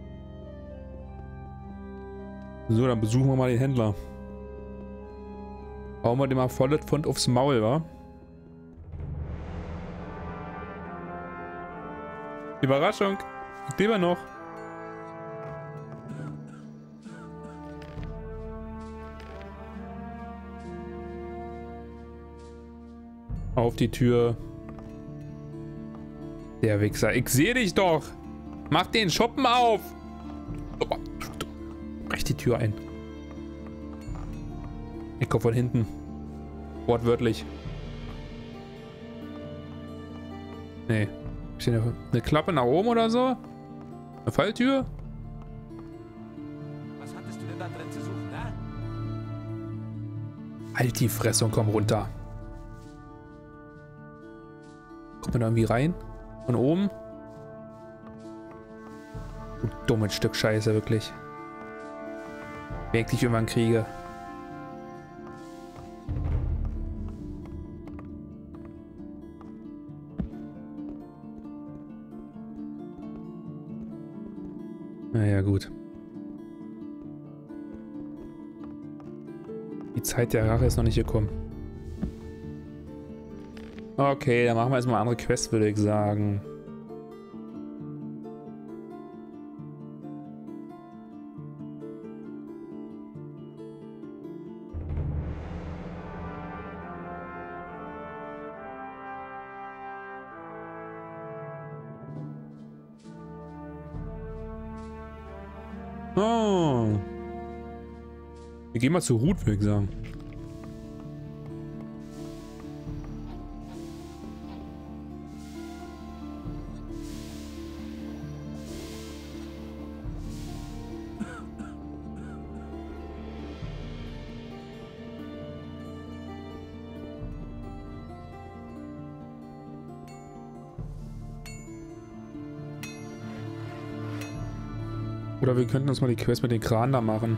So, dann besuchen wir mal den Händler. Hauen wir dem mal volles Pfund aufs Maul, wa? Überraschung! Ich lebe noch. Auf die Tür. Der Wichser. Ich sehe dich doch! Mach den Schuppen auf! Oh, brech die Tür ein. Ich komme von hinten. Wortwörtlich. Nee. Ist hier eine, eine Klappe nach oben oder so? Eine Falltür? Was hattest du denn da drin zu suchen, ne? Halt die Fresse und komm runter. Kommt man da irgendwie rein? Von oben? Du dummes Stück Scheiße, wirklich. Wenn ich dich irgendwann kriege. Naja, gut. Die Zeit der Rache ist noch nicht gekommen. Okay, dann machen wir erstmal andere Quests, würde ich sagen. Oh. Wir gehen mal zu Ruth, würde ich sagen. Oder wir könnten uns mal die Quest mit den Kran da machen.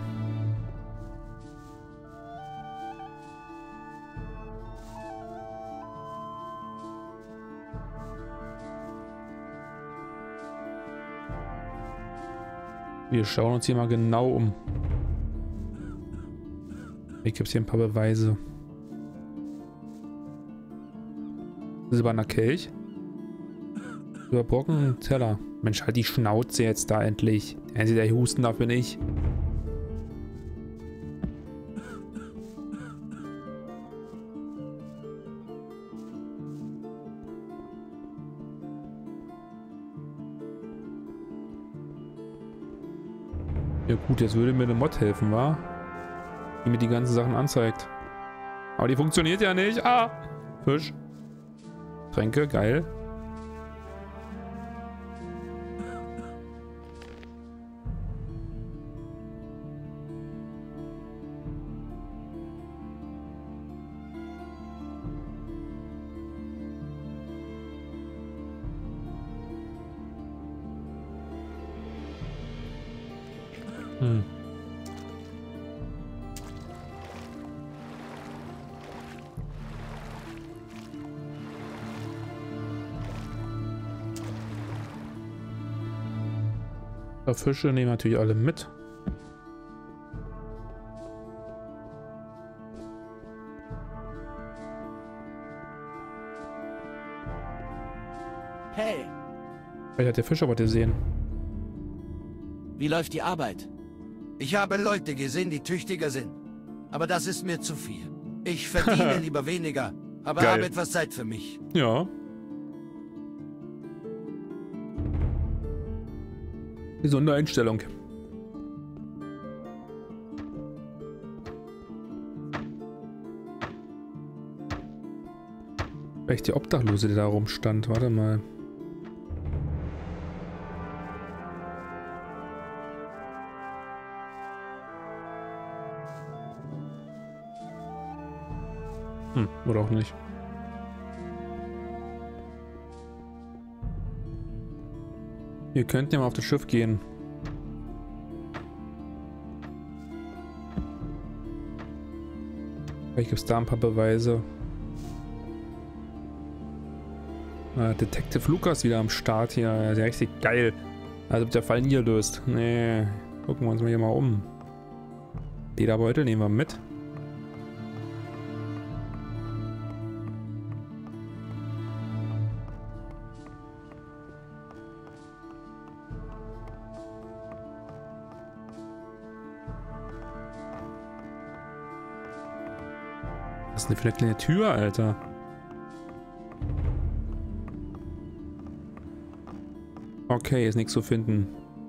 Wir schauen uns hier mal genau um. Hier gibt es hier ein paar Beweise. Silberner Kelch. Überbrochen Teller. Mensch, halt die Schnauze jetzt da endlich. Der Einzige, der husten darf, bin ich. Ja gut, jetzt würde mir eine Mod helfen, wa? Die mir die ganzen Sachen anzeigt. Aber die funktioniert ja nicht. Ah! Fisch. Tränke, geil. Hm. Die Fische nehmen natürlich alle mit. Hey, Vielleicht hat der Fischer was gesehen. wie läuft die Arbeit? Ich habe Leute gesehen, die tüchtiger sind. Aber das ist mir zu viel. Ich verdiene lieber weniger, aber Geil. habe etwas Zeit für mich. Ja. Gesunde Einstellung. Vielleicht die Obdachlose, die da rumstand. Warte mal. Hm, oder auch nicht. Wir könnten ja mal auf das Schiff gehen. Vielleicht gibt es da ein paar Beweise. Ah, Detective Lukas wieder am Start hier. Der ist ja richtig geil. Also ob der Fall nie löst. Nee. Gucken wir uns mal hier mal um. Lederbeutel nehmen wir mit. Was ist denn für eine kleine Tür, Alter? Okay, ist nichts zu finden.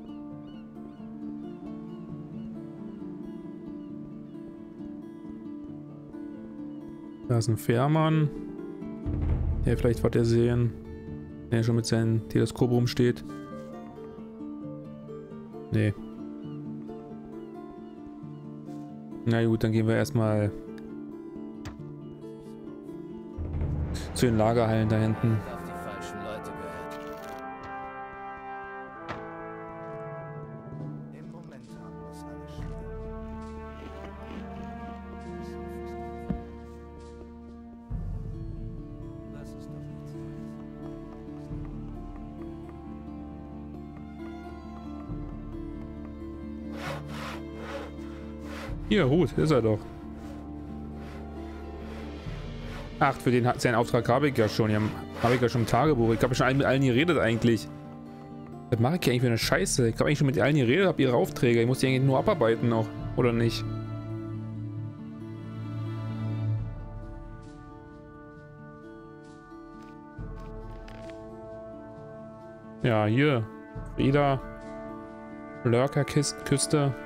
Da ist ein Fährmann. Der vielleicht was er sehen. Der schon mit seinem Teleskop rumsteht. Nee. Na gut, dann gehen wir erstmal zu den Lagerhallen da hinten. Auf die falschen Leute gehört. Im Moment haben wir es alle schwer. Das ist doch nichts. Hier, Ruth, ist er doch. Ach, für den seinen Auftrag habe ich ja schon. Ja, habe ich ja schon im Tagebuch. Ich habe ja schon mit allen geredet eigentlich. Was mache ich hier eigentlich für eine Scheiße? Ich habe eigentlich schon mit allen geredet, habe ihre Aufträge. Ich muss die eigentlich nur abarbeiten noch. Oder nicht? Ja, hier. Frieda. Lurker-Küste.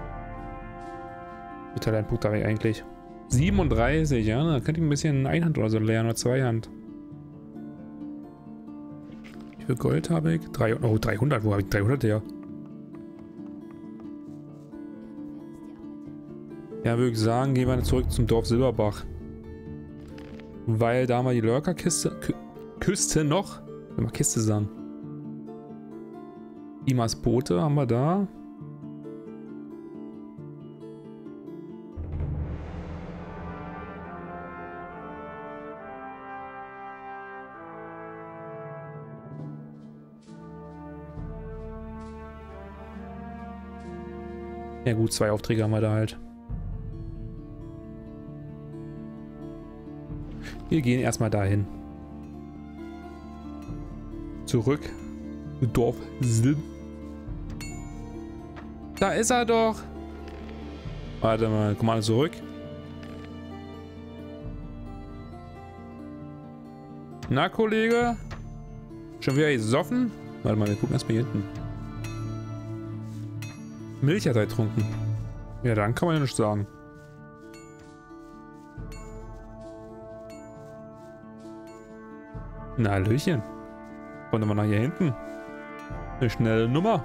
Wie viel Talentpunkt habe ich eigentlich? siebenunddreißig, ja, da könnte ich ein bisschen Einhand oder so lernen, oder Zweihand. Wie viel Gold habe ich? Drei, oh, dreihundert, wo habe ich dreihundert her? Ja, würde ich sagen, gehen wir zurück zum Dorf Silberbach. Weil da haben wir die Lurker-Kiste, Kü Küste noch, wenn wir Kiste sagen. Imas Boote haben wir da. Ja gut, zwei Aufträge haben wir da halt. Wir gehen erstmal dahin. Zurück. Dorf Silb. Da ist er doch. Warte mal, komm mal zurück. Na, Kollege? Schon wieder gesoffen? Warte mal, wir gucken erstmal hier hinten. Milch hat er getrunken. Ja, dann kann man ja nichts sagen. Na, Hallöchen. Kommt mal nach hier hinten. Eine schnelle Nummer.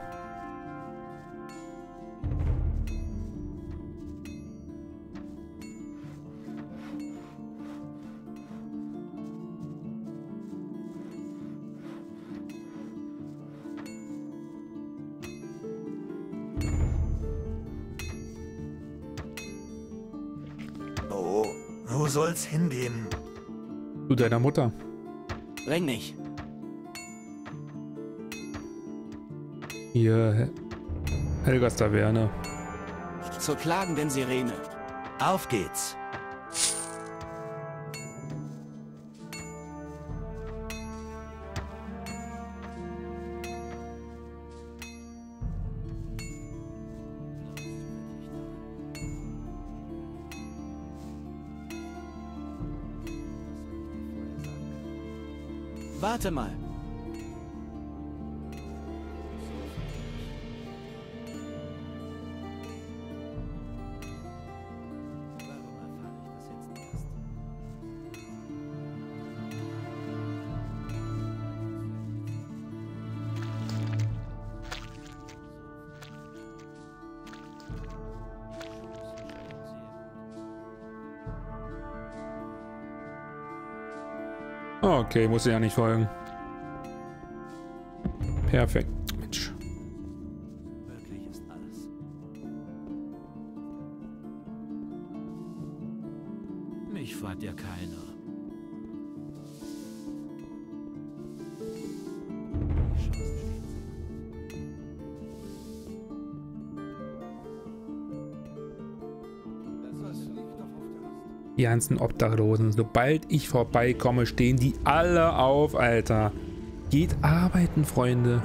Oh, wo soll's hingehen? Zu deiner Mutter. Bring mich. Hier, Helgas Taverne. Zur klagenden Sirene. Auf geht's. Warte mal. Okay, muss ja nicht folgen. Perfekt. Mensch. Wirklich ist alles. Mich fragt ja keiner. Die ganzen Obdachlosen. Sobald ich vorbeikomme, stehen die alle auf, Alter. Geht arbeiten, Freunde.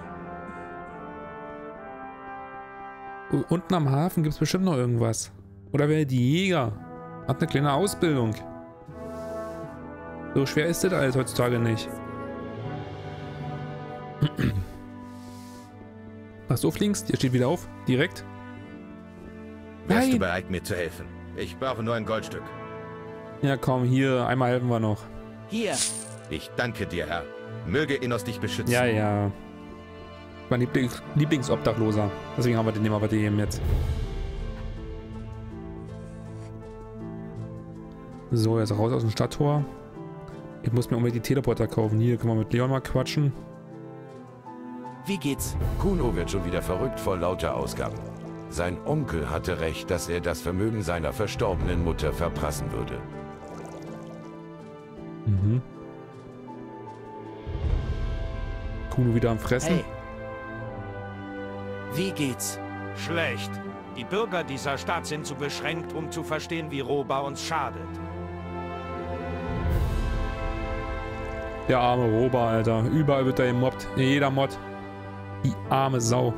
Unten am Hafen gibt es bestimmt noch irgendwas. Oder wer die Jäger? Hat eine kleine Ausbildung. So schwer ist das alles heutzutage nicht. Was so fliegst? Ihr steht wieder auf. Direkt. Wärst Nein. du bereit, mir zu helfen? Ich brauche nur ein Goldstück. Ja komm, hier. Einmal helfen wir noch. Hier. Ich danke dir, Herr. Möge Innos dich beschützen. Ja, ja. Mein Lieblings Lieblingsobdachloser. Deswegen haben wir den nehmen wir den jetzt. So, jetzt raus aus dem Stadttor. Ich muss mir unbedingt die Teleporter kaufen. Hier können wir mit Leon mal quatschen. Wie geht's? Kuno wird schon wieder verrückt vor lauter Ausgaben. Sein Onkel hatte recht, dass er das Vermögen seiner verstorbenen Mutter verprassen würde. Mhm. Kuno wieder am Fressen. Hey. Wie geht's? Schlecht. Die Bürger dieser Stadt sind zu beschränkt, um zu verstehen, wie Roba uns schadet. Der arme Roba, Alter. Überall wird er gemobbt. In jeder Mod. Die arme Sau.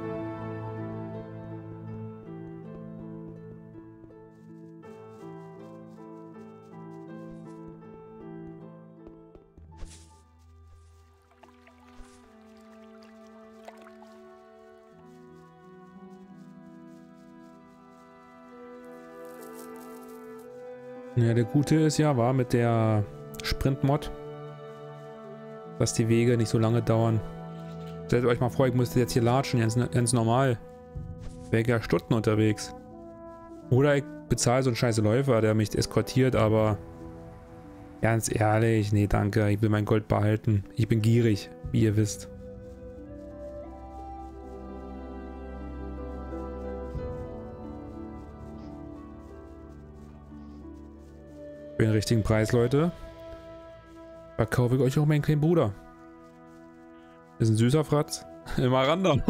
Ja, der Gute ist ja, war mit der Sprint-Mod, dass die Wege nicht so lange dauern. Stellt euch mal vor, ich musste jetzt hier latschen, ganz, ganz normal. Wäre ich ja Stunden unterwegs. Oder ich bezahle so einen scheiß Läufer, der mich eskortiert, aber ganz ehrlich, nee, danke, ich will mein Gold behalten. Ich bin gierig, wie ihr wisst. Für den richtigen Preis, Leute, verkaufe ich euch auch meinen kleinen Bruder. Ist ein süßer Fratz. Immer ran da.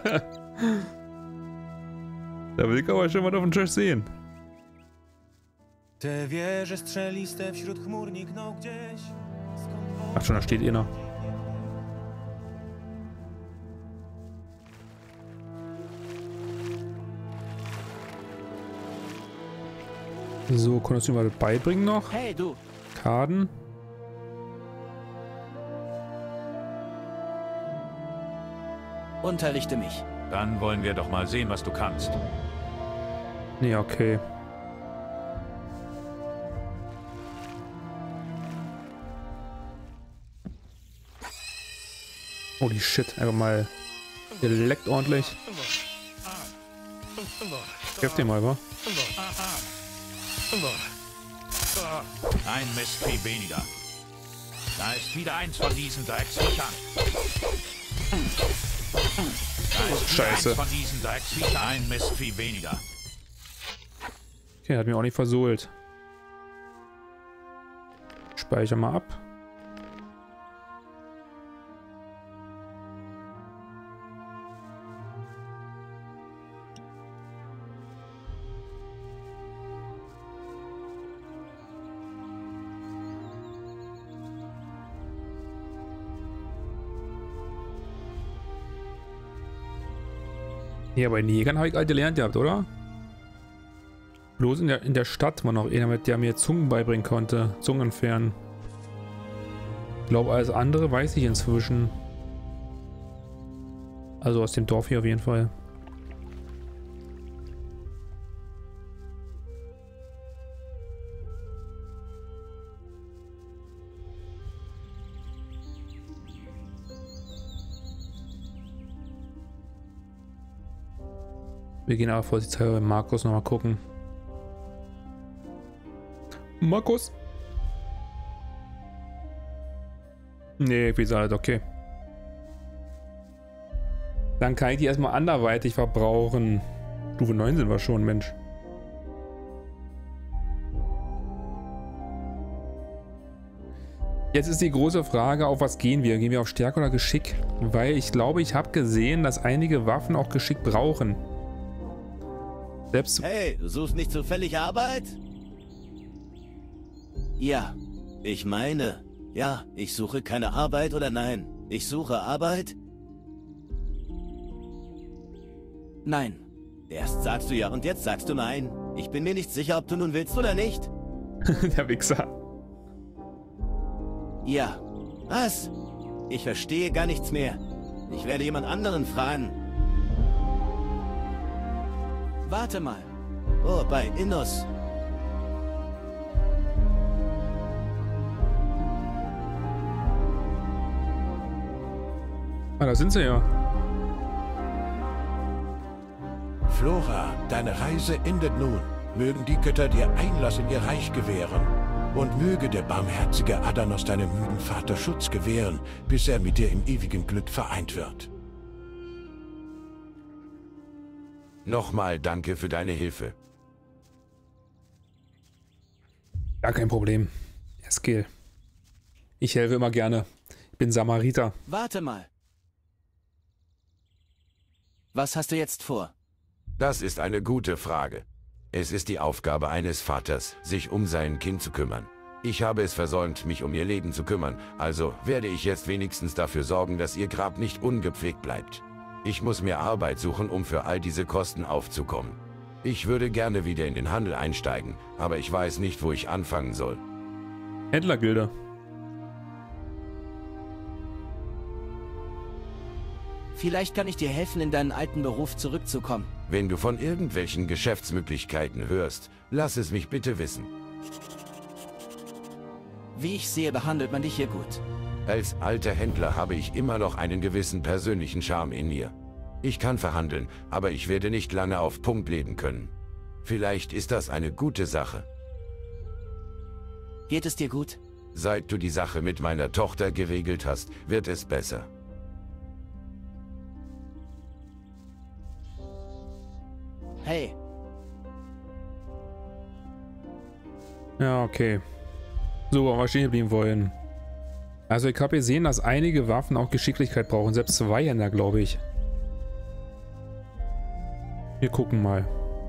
Da will ich aber schon mal auf den Tisch sehen. Ach schon, da steht einer. So, konntest du mir das beibringen noch? Hey, du. Karten. Unterrichte mich. Dann wollen wir doch mal sehen, was du kannst. Nee, okay. Holy shit, einfach mal geleckt ordentlich. Gib dir mal, wa? Ein Mistvieh weniger. Da ist wieder eins von diesen Drecksviechern. Da ist wieder Scheiße. eins von diesen Drecksviechern. Ein Mistvieh weniger. Okay, hat mir auch nicht versohlt. Speicher mal ab. Ja, bei den Jägern habe ich alte gelernt gehabt, oder? Bloß in der, in der Stadt war noch einer, mit der mir Zungen beibringen konnte. Zungen entfernen. Ich glaube, alles andere weiß ich inzwischen. Also aus dem Dorf hier auf jeden Fall. Wir gehen aber vorsichtshalber bei Markus nochmal gucken. Markus? Nee, wie gesagt, okay. Dann kann ich die erstmal anderweitig verbrauchen. Stufe neun sind wir schon, Mensch. Jetzt ist die große Frage, auf was gehen wir? Gehen wir auf Stärke oder Geschick? Weil ich glaube, ich habe gesehen, dass einige Waffen auch Geschick brauchen. Selbst... Hey, du suchst nicht zufällig Arbeit? Ja, ich meine, ja, ich suche keine Arbeit oder nein. Ich suche Arbeit? Nein. Erst sagst du ja und jetzt sagst du nein. Ich bin mir nicht sicher, ob du nun willst oder nicht. Der Wichser. Ja. Was? Ich verstehe gar nichts mehr. Ich werde jemand anderen fragen. Warte mal. Oh, bei Innos. Ah, da sind sie ja. Flora, deine Reise endet nun. Mögen die Götter dir Einlass in ihr Reich gewähren. Und möge der barmherzige Adanos deinem müden Vater Schutz gewähren, bis er mit dir im ewigen Glück vereint wird. Nochmal danke für deine Hilfe. Gar kein Problem. Ja, Skill. Ich helfe immer gerne. Ich bin Samariter. Warte mal. Was hast du jetzt vor? Das ist eine gute Frage. Es ist die Aufgabe eines Vaters, sich um sein Kind zu kümmern. Ich habe es versäumt, mich um ihr Leben zu kümmern, also werde ich jetzt wenigstens dafür sorgen, dass ihr Grab nicht ungepflegt bleibt. Ich muss mir Arbeit suchen, um für all diese Kosten aufzukommen. Ich würde gerne wieder in den Handel einsteigen, aber ich weiß nicht, wo ich anfangen soll. Händlergilde. Vielleicht kann ich dir helfen, in deinen alten Beruf zurückzukommen. Wenn du von irgendwelchen Geschäftsmöglichkeiten hörst, lass es mich bitte wissen. Wie ich sehe, behandelt man dich hier gut. Als alter Händler habe ich immer noch einen gewissen persönlichen Charme in mir. Ich kann verhandeln, aber ich werde nicht lange auf Punkt leben können. Vielleicht ist das eine gute Sache. Geht es dir gut? Seit du die Sache mit meiner Tochter geregelt hast, wird es besser. Hey. Ja, okay. So, wo wir stehen geblieben wollen. Also ich habe gesehen, dass einige Waffen auch Geschicklichkeit brauchen. Selbst Zweihänder, glaube ich. Wir gucken mal.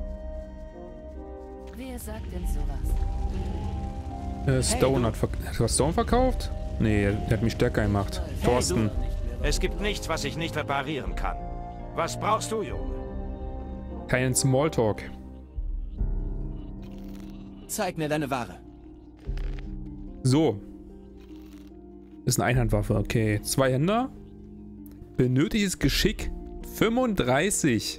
Wer sagt denn sowas? Äh, Stone hey, hat, ver hat Stone verkauft? Nee, der hat mich stärker gemacht. Hey, Thorsten. Du. Es gibt nichts, was ich nicht reparieren kann. Was brauchst du, Junge? Keinen Smalltalk. Zeig mir deine Ware. So. Ist eine Einhandwaffe, okay. Zwei Händer. Benötigtes Geschick fünfunddreißig.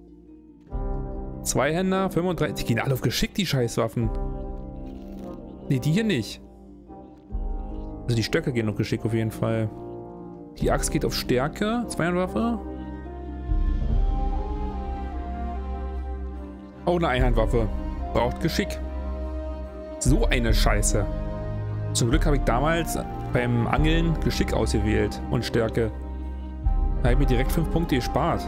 Zwei Händer, fünfunddreißig. Die gehen alle auf Geschick, die Scheißwaffen. Ne, die hier nicht. Also die Stöcke gehen auf Geschick auf jeden Fall. Die Axt geht auf Stärke. Zweihandwaffe. Auch eine Einhandwaffe. Braucht Geschick. So eine Scheiße. Zum Glück habe ich damals beim Angeln Geschick ausgewählt und Stärke. Da habe ich mir direkt fünf Punkte gespart.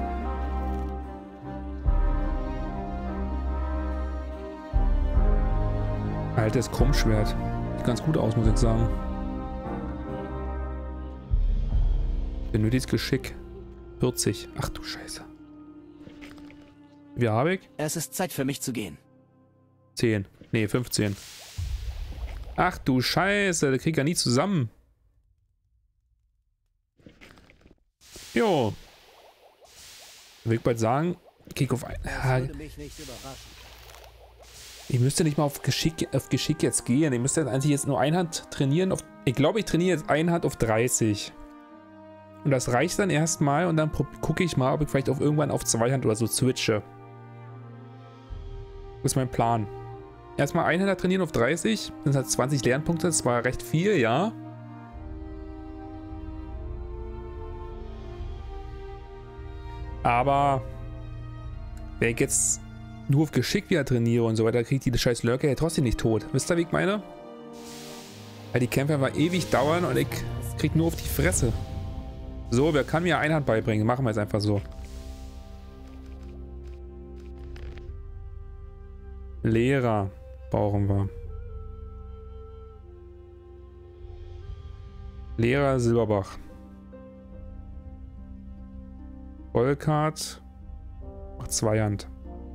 Altes Krummschwert. Sieht ganz gut aus, muss ich sagen. Benötigtes Geschick. vierzig. Ach du Scheiße. Wie habe ich? Es ist Zeit für mich zu gehen. zehn. Nee, fünfzehn. Ach du Scheiße, der kriegt ja nie zusammen. Jo. Ich will bald sagen, Kick auf ein. Ja. Ich müsste nicht mal auf Geschick, auf Geschick jetzt gehen. Ich müsste jetzt eigentlich jetzt nur Einhand trainieren. Auf, ich glaube, ich trainiere jetzt Einhand auf dreißig. Und das reicht dann erstmal und dann gucke ich mal, ob ich vielleicht auf irgendwann auf Zweihand oder so switche. Das ist mein Plan. Erstmal Einhänder trainieren auf dreißig. Das sind halt zwanzig Lernpunkte. Das war recht viel, ja. Aber wenn ich jetzt nur auf Geschick wieder trainiere und so weiter, kriegt die scheiß Lurker ja trotzdem nicht tot. Wisst ihr, wie ich meine? Weil die Kämpfe einfach ewig dauern und ich krieg nur auf die Fresse. So, wer kann mir Einhand beibringen? Machen wir es einfach so. Lehrer brauchen wir. Lehrer Silberbach. Volkart macht Zweihand.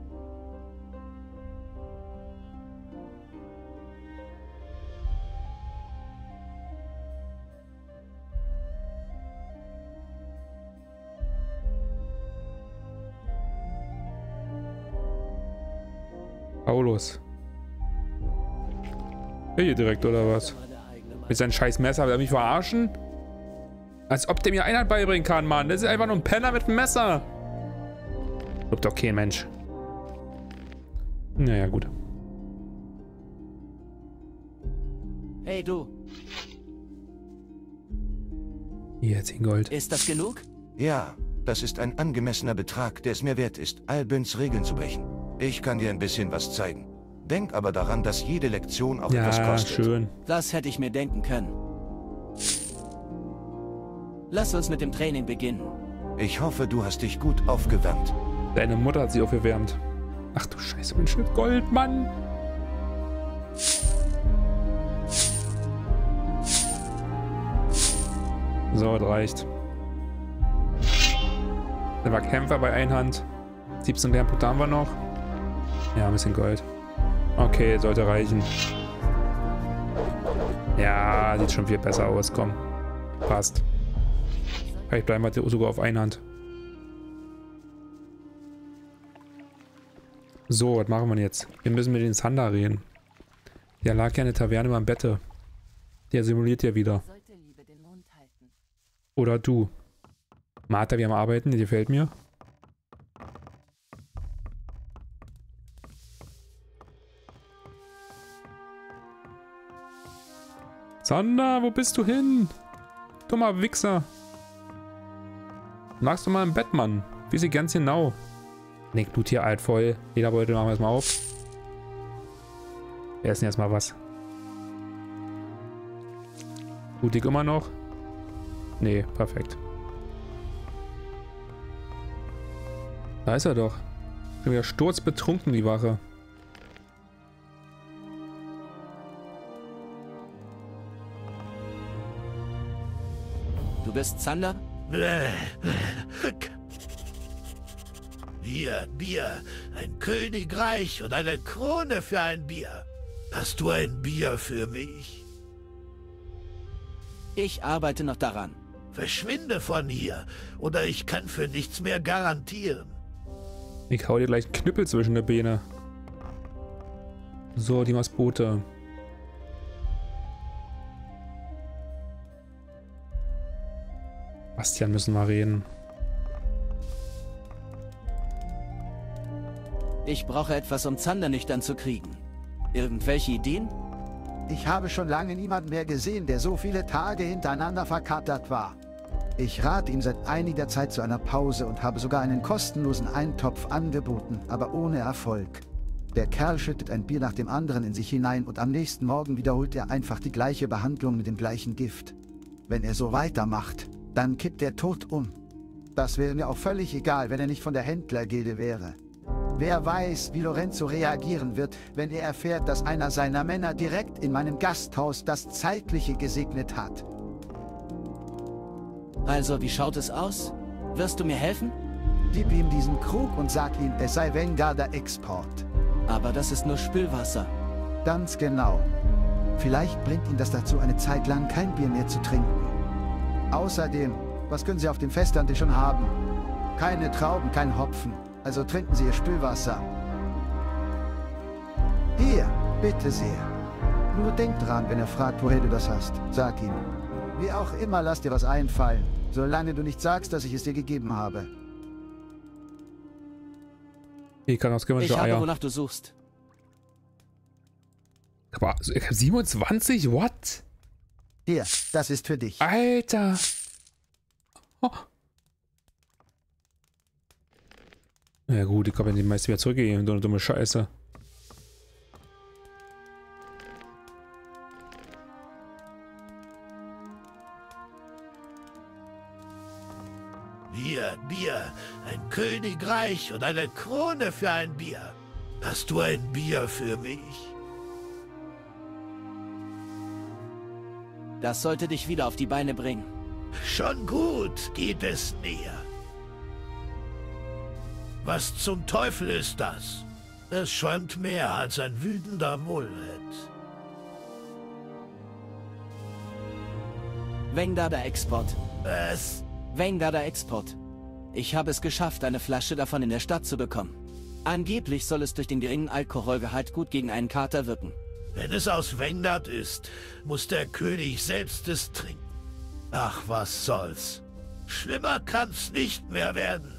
Paulus. Hier direkt, oder was? Mit seinem scheiß Messer, will er mich verarschen? Als ob der mir Einhand beibringen kann, Mann. Das ist einfach nur ein Penner mit einem Messer. Glaubt doch kein Mensch. Naja, gut. Hey, du. Hier, zehn Gold. Ist das genug? Ja, das ist ein angemessener Betrag, der es mir wert ist, Albins Regeln zu brechen. Ich kann dir ein bisschen was zeigen. Denk aber daran, dass jede Lektion auch ja, etwas kostet. Schön. Das hätte ich mir denken können. Lass uns mit dem Training beginnen. Ich hoffe, du hast dich gut aufgewärmt. Deine Mutter hat sich aufgewärmt. Ach du Scheiße, mein Schild Gold, Mann. So, das reicht. Der war Kämpfer bei Einhand. siebzehn Lernpunkte haben wir noch. Ja, ein bisschen Gold. Okay, sollte reichen. Ja, sieht schon viel besser aus. Komm. Passt. Vielleicht bleiben wir sogar auf Einhand. So, was machen wir jetzt? Wir müssen mit den Sander reden. Der lag ja in der Taverne beim Bette. Der simuliert ja wieder. Oder du. Martha, wir am Arbeiten, die gefällt mir. Sander, wo bist du hin? Dummer Wichser. Magst du mal im Bett, Mann? Wie sie ganz genau. Nick, Blut hier alt voll. Lederbeutel machen wir erstmal auf. Wir essen erstmal was. Blutig immer noch? Nee, perfekt. Da ist er doch. Schon wieder sturzbetrunken, die Wache. Du bist Zander? Bier, Bier. Ein Königreich und eine Krone für ein Bier. Hast du ein Bier für mich? Ich arbeite noch daran. Verschwinde von hier, oder ich kann für nichts mehr garantieren. Ich hau dir gleich einen Knüppel zwischen die Beine. So, die Masbote. Bastian müssen wir reden. Ich brauche etwas, um Zander nüchtern zu kriegen. Irgendwelche Ideen? Ich habe schon lange niemanden mehr gesehen, der so viele Tage hintereinander verkatert war. Ich rate ihm seit einiger Zeit zu einer Pause und habe sogar einen kostenlosen Eintopf angeboten, aber ohne Erfolg. Der Kerl schüttet ein Bier nach dem anderen in sich hinein und am nächsten Morgen wiederholt er einfach die gleiche Behandlung mit dem gleichen Gift. Wenn er so weitermacht, dann kippt er tot um. Das wäre mir auch völlig egal, wenn er nicht von der Händlergilde wäre. Wer weiß, wie Lorenzo reagieren wird, wenn er erfährt, dass einer seiner Männer direkt in meinem Gasthaus das Zeitliche gesegnet hat. Also, wie schaut es aus? Wirst du mir helfen? Gib ihm diesen Krug und sag ihm, es sei Wengarder Export. Aber das ist nur Spülwasser. Ganz genau. Vielleicht bringt ihn das dazu, eine Zeit lang kein Bier mehr zu trinken. Außerdem, was können Sie auf dem Festland schon haben? Keine Trauben, kein Hopfen. Also trinken Sie Ihr Spülwasser. Hier, bitte sehr. Nur denk dran, wenn er fragt, woher du das hast. Sag ihm. Wie auch immer, lass dir was einfallen. Solange du nicht sagst, dass ich es dir gegeben habe. Ich kann das Ich habe, wonach du suchst. Aber siebenundzwanzig? What? Hier, das ist für dich. Alter. Oh. Ja gut, ich kann mir die meisten wieder zurückgehen. So eine dumme Scheiße. Bier, Bier, ein Königreich und eine Krone für ein Bier. Hast du ein Bier für mich? Das sollte dich wieder auf die Beine bringen. Schon gut, geht es näher. Was zum Teufel ist das? Es schäumt mehr als ein wütender Mullhead. Wengdarder Export. Was? Wengdarder Export. Ich habe es geschafft, eine Flasche davon in der Stadt zu bekommen. Angeblich soll es durch den geringen Alkoholgehalt gut gegen einen Kater wirken. Wenn es aus Wengdard ist, muss der König selbst es trinken. Ach, was soll's. Schlimmer kann's nicht mehr werden.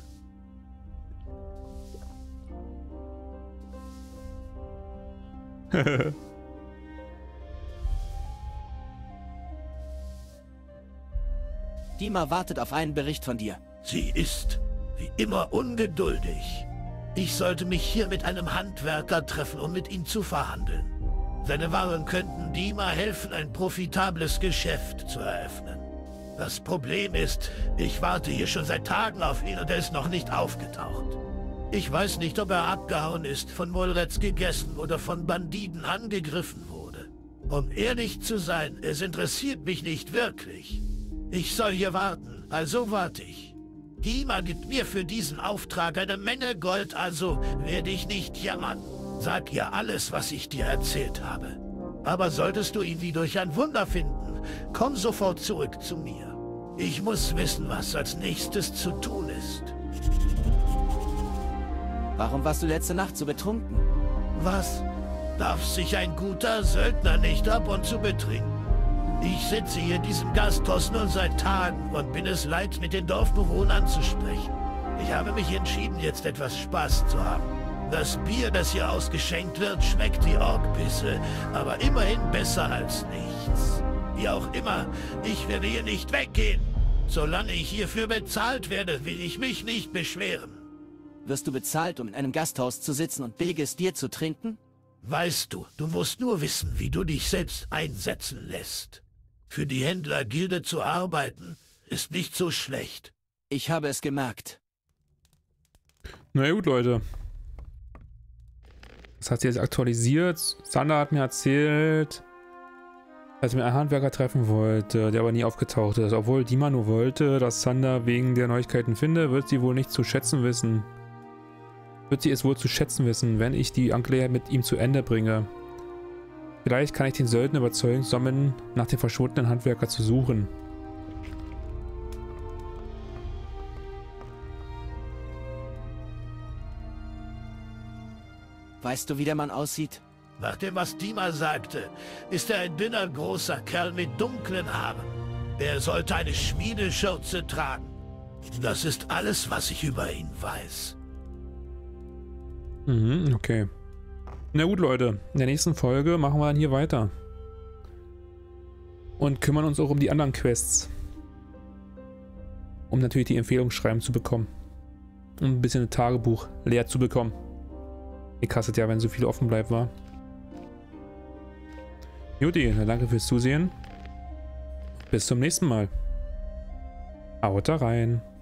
Dima wartet auf einen Bericht von dir. Sie ist, wie immer, ungeduldig. Ich sollte mich hier mit einem Handwerker treffen, um mit ihm zu verhandeln. Seine Waren könnten Dima helfen, ein profitables Geschäft zu eröffnen. Das Problem ist, ich warte hier schon seit Tagen auf ihn und er ist noch nicht aufgetaucht. Ich weiß nicht, ob er abgehauen ist, von Molretz gegessen oder von Banditen angegriffen wurde. Um ehrlich zu sein, es interessiert mich nicht wirklich. Ich soll hier warten, also warte ich. Dima gibt mir für diesen Auftrag eine Menge Gold, also werde ich nicht jammern. Sag ihr alles, was ich dir erzählt habe. Aber solltest du ihn wie durch ein Wunder finden, komm sofort zurück zu mir. Ich muss wissen, was als nächstes zu tun ist. Warum warst du letzte Nacht so betrunken? Was? Darf sich ein guter Söldner nicht ab und zu betrinken? Ich sitze hier in diesem Gasthaus nur seit Tagen und bin es leid, mit den Dorfbewohnern zu sprechen. Ich habe mich entschieden, jetzt etwas Spaß zu haben. Das Bier, das hier ausgeschenkt wird, schmeckt wie Orkpisse, aber immerhin besser als nichts. Wie auch immer, ich werde hier nicht weggehen. Solange ich hierfür bezahlt werde, will ich mich nicht beschweren. Wirst du bezahlt, um in einem Gasthaus zu sitzen und billiges Bier zu trinken? Weißt du, du musst nur wissen, wie du dich selbst einsetzen lässt. Für die Händlergilde zu arbeiten, ist nicht so schlecht. Ich habe es gemerkt. Na gut, Leute. Das hat sie jetzt aktualisiert. Sander hat mir erzählt, dass er mir einen Handwerker treffen wollte, der aber nie aufgetaucht ist. Obwohl Dima nur wollte, dass Sander wegen der Neuigkeiten finde, wird sie wohl nicht zu schätzen wissen. Wird sie es wohl zu schätzen wissen, wenn ich die Angelegenheit mit ihm zu Ende bringe. Vielleicht kann ich den Söldner überzeugen, zusammen nach dem verschwundenen Handwerker zu suchen. Weißt du, wie der Mann aussieht? Nach dem, was Dima sagte, ist er ein dünner, großer Kerl mit dunklen Haaren. Er sollte eine Schmiedeschürze tragen. Das ist alles, was ich über ihn weiß. Mhm, okay. Na gut, Leute. In der nächsten Folge machen wir dann hier weiter. Und kümmern uns auch um die anderen Quests. Um natürlich die Empfehlungsschreiben zu bekommen. Um ein bisschen ein Tagebuch leer zu bekommen. Ich hasse es ja, wenn so viel offen bleibt, war. Juti, dann danke fürs Zusehen. Bis zum nächsten Mal. Haut da rein.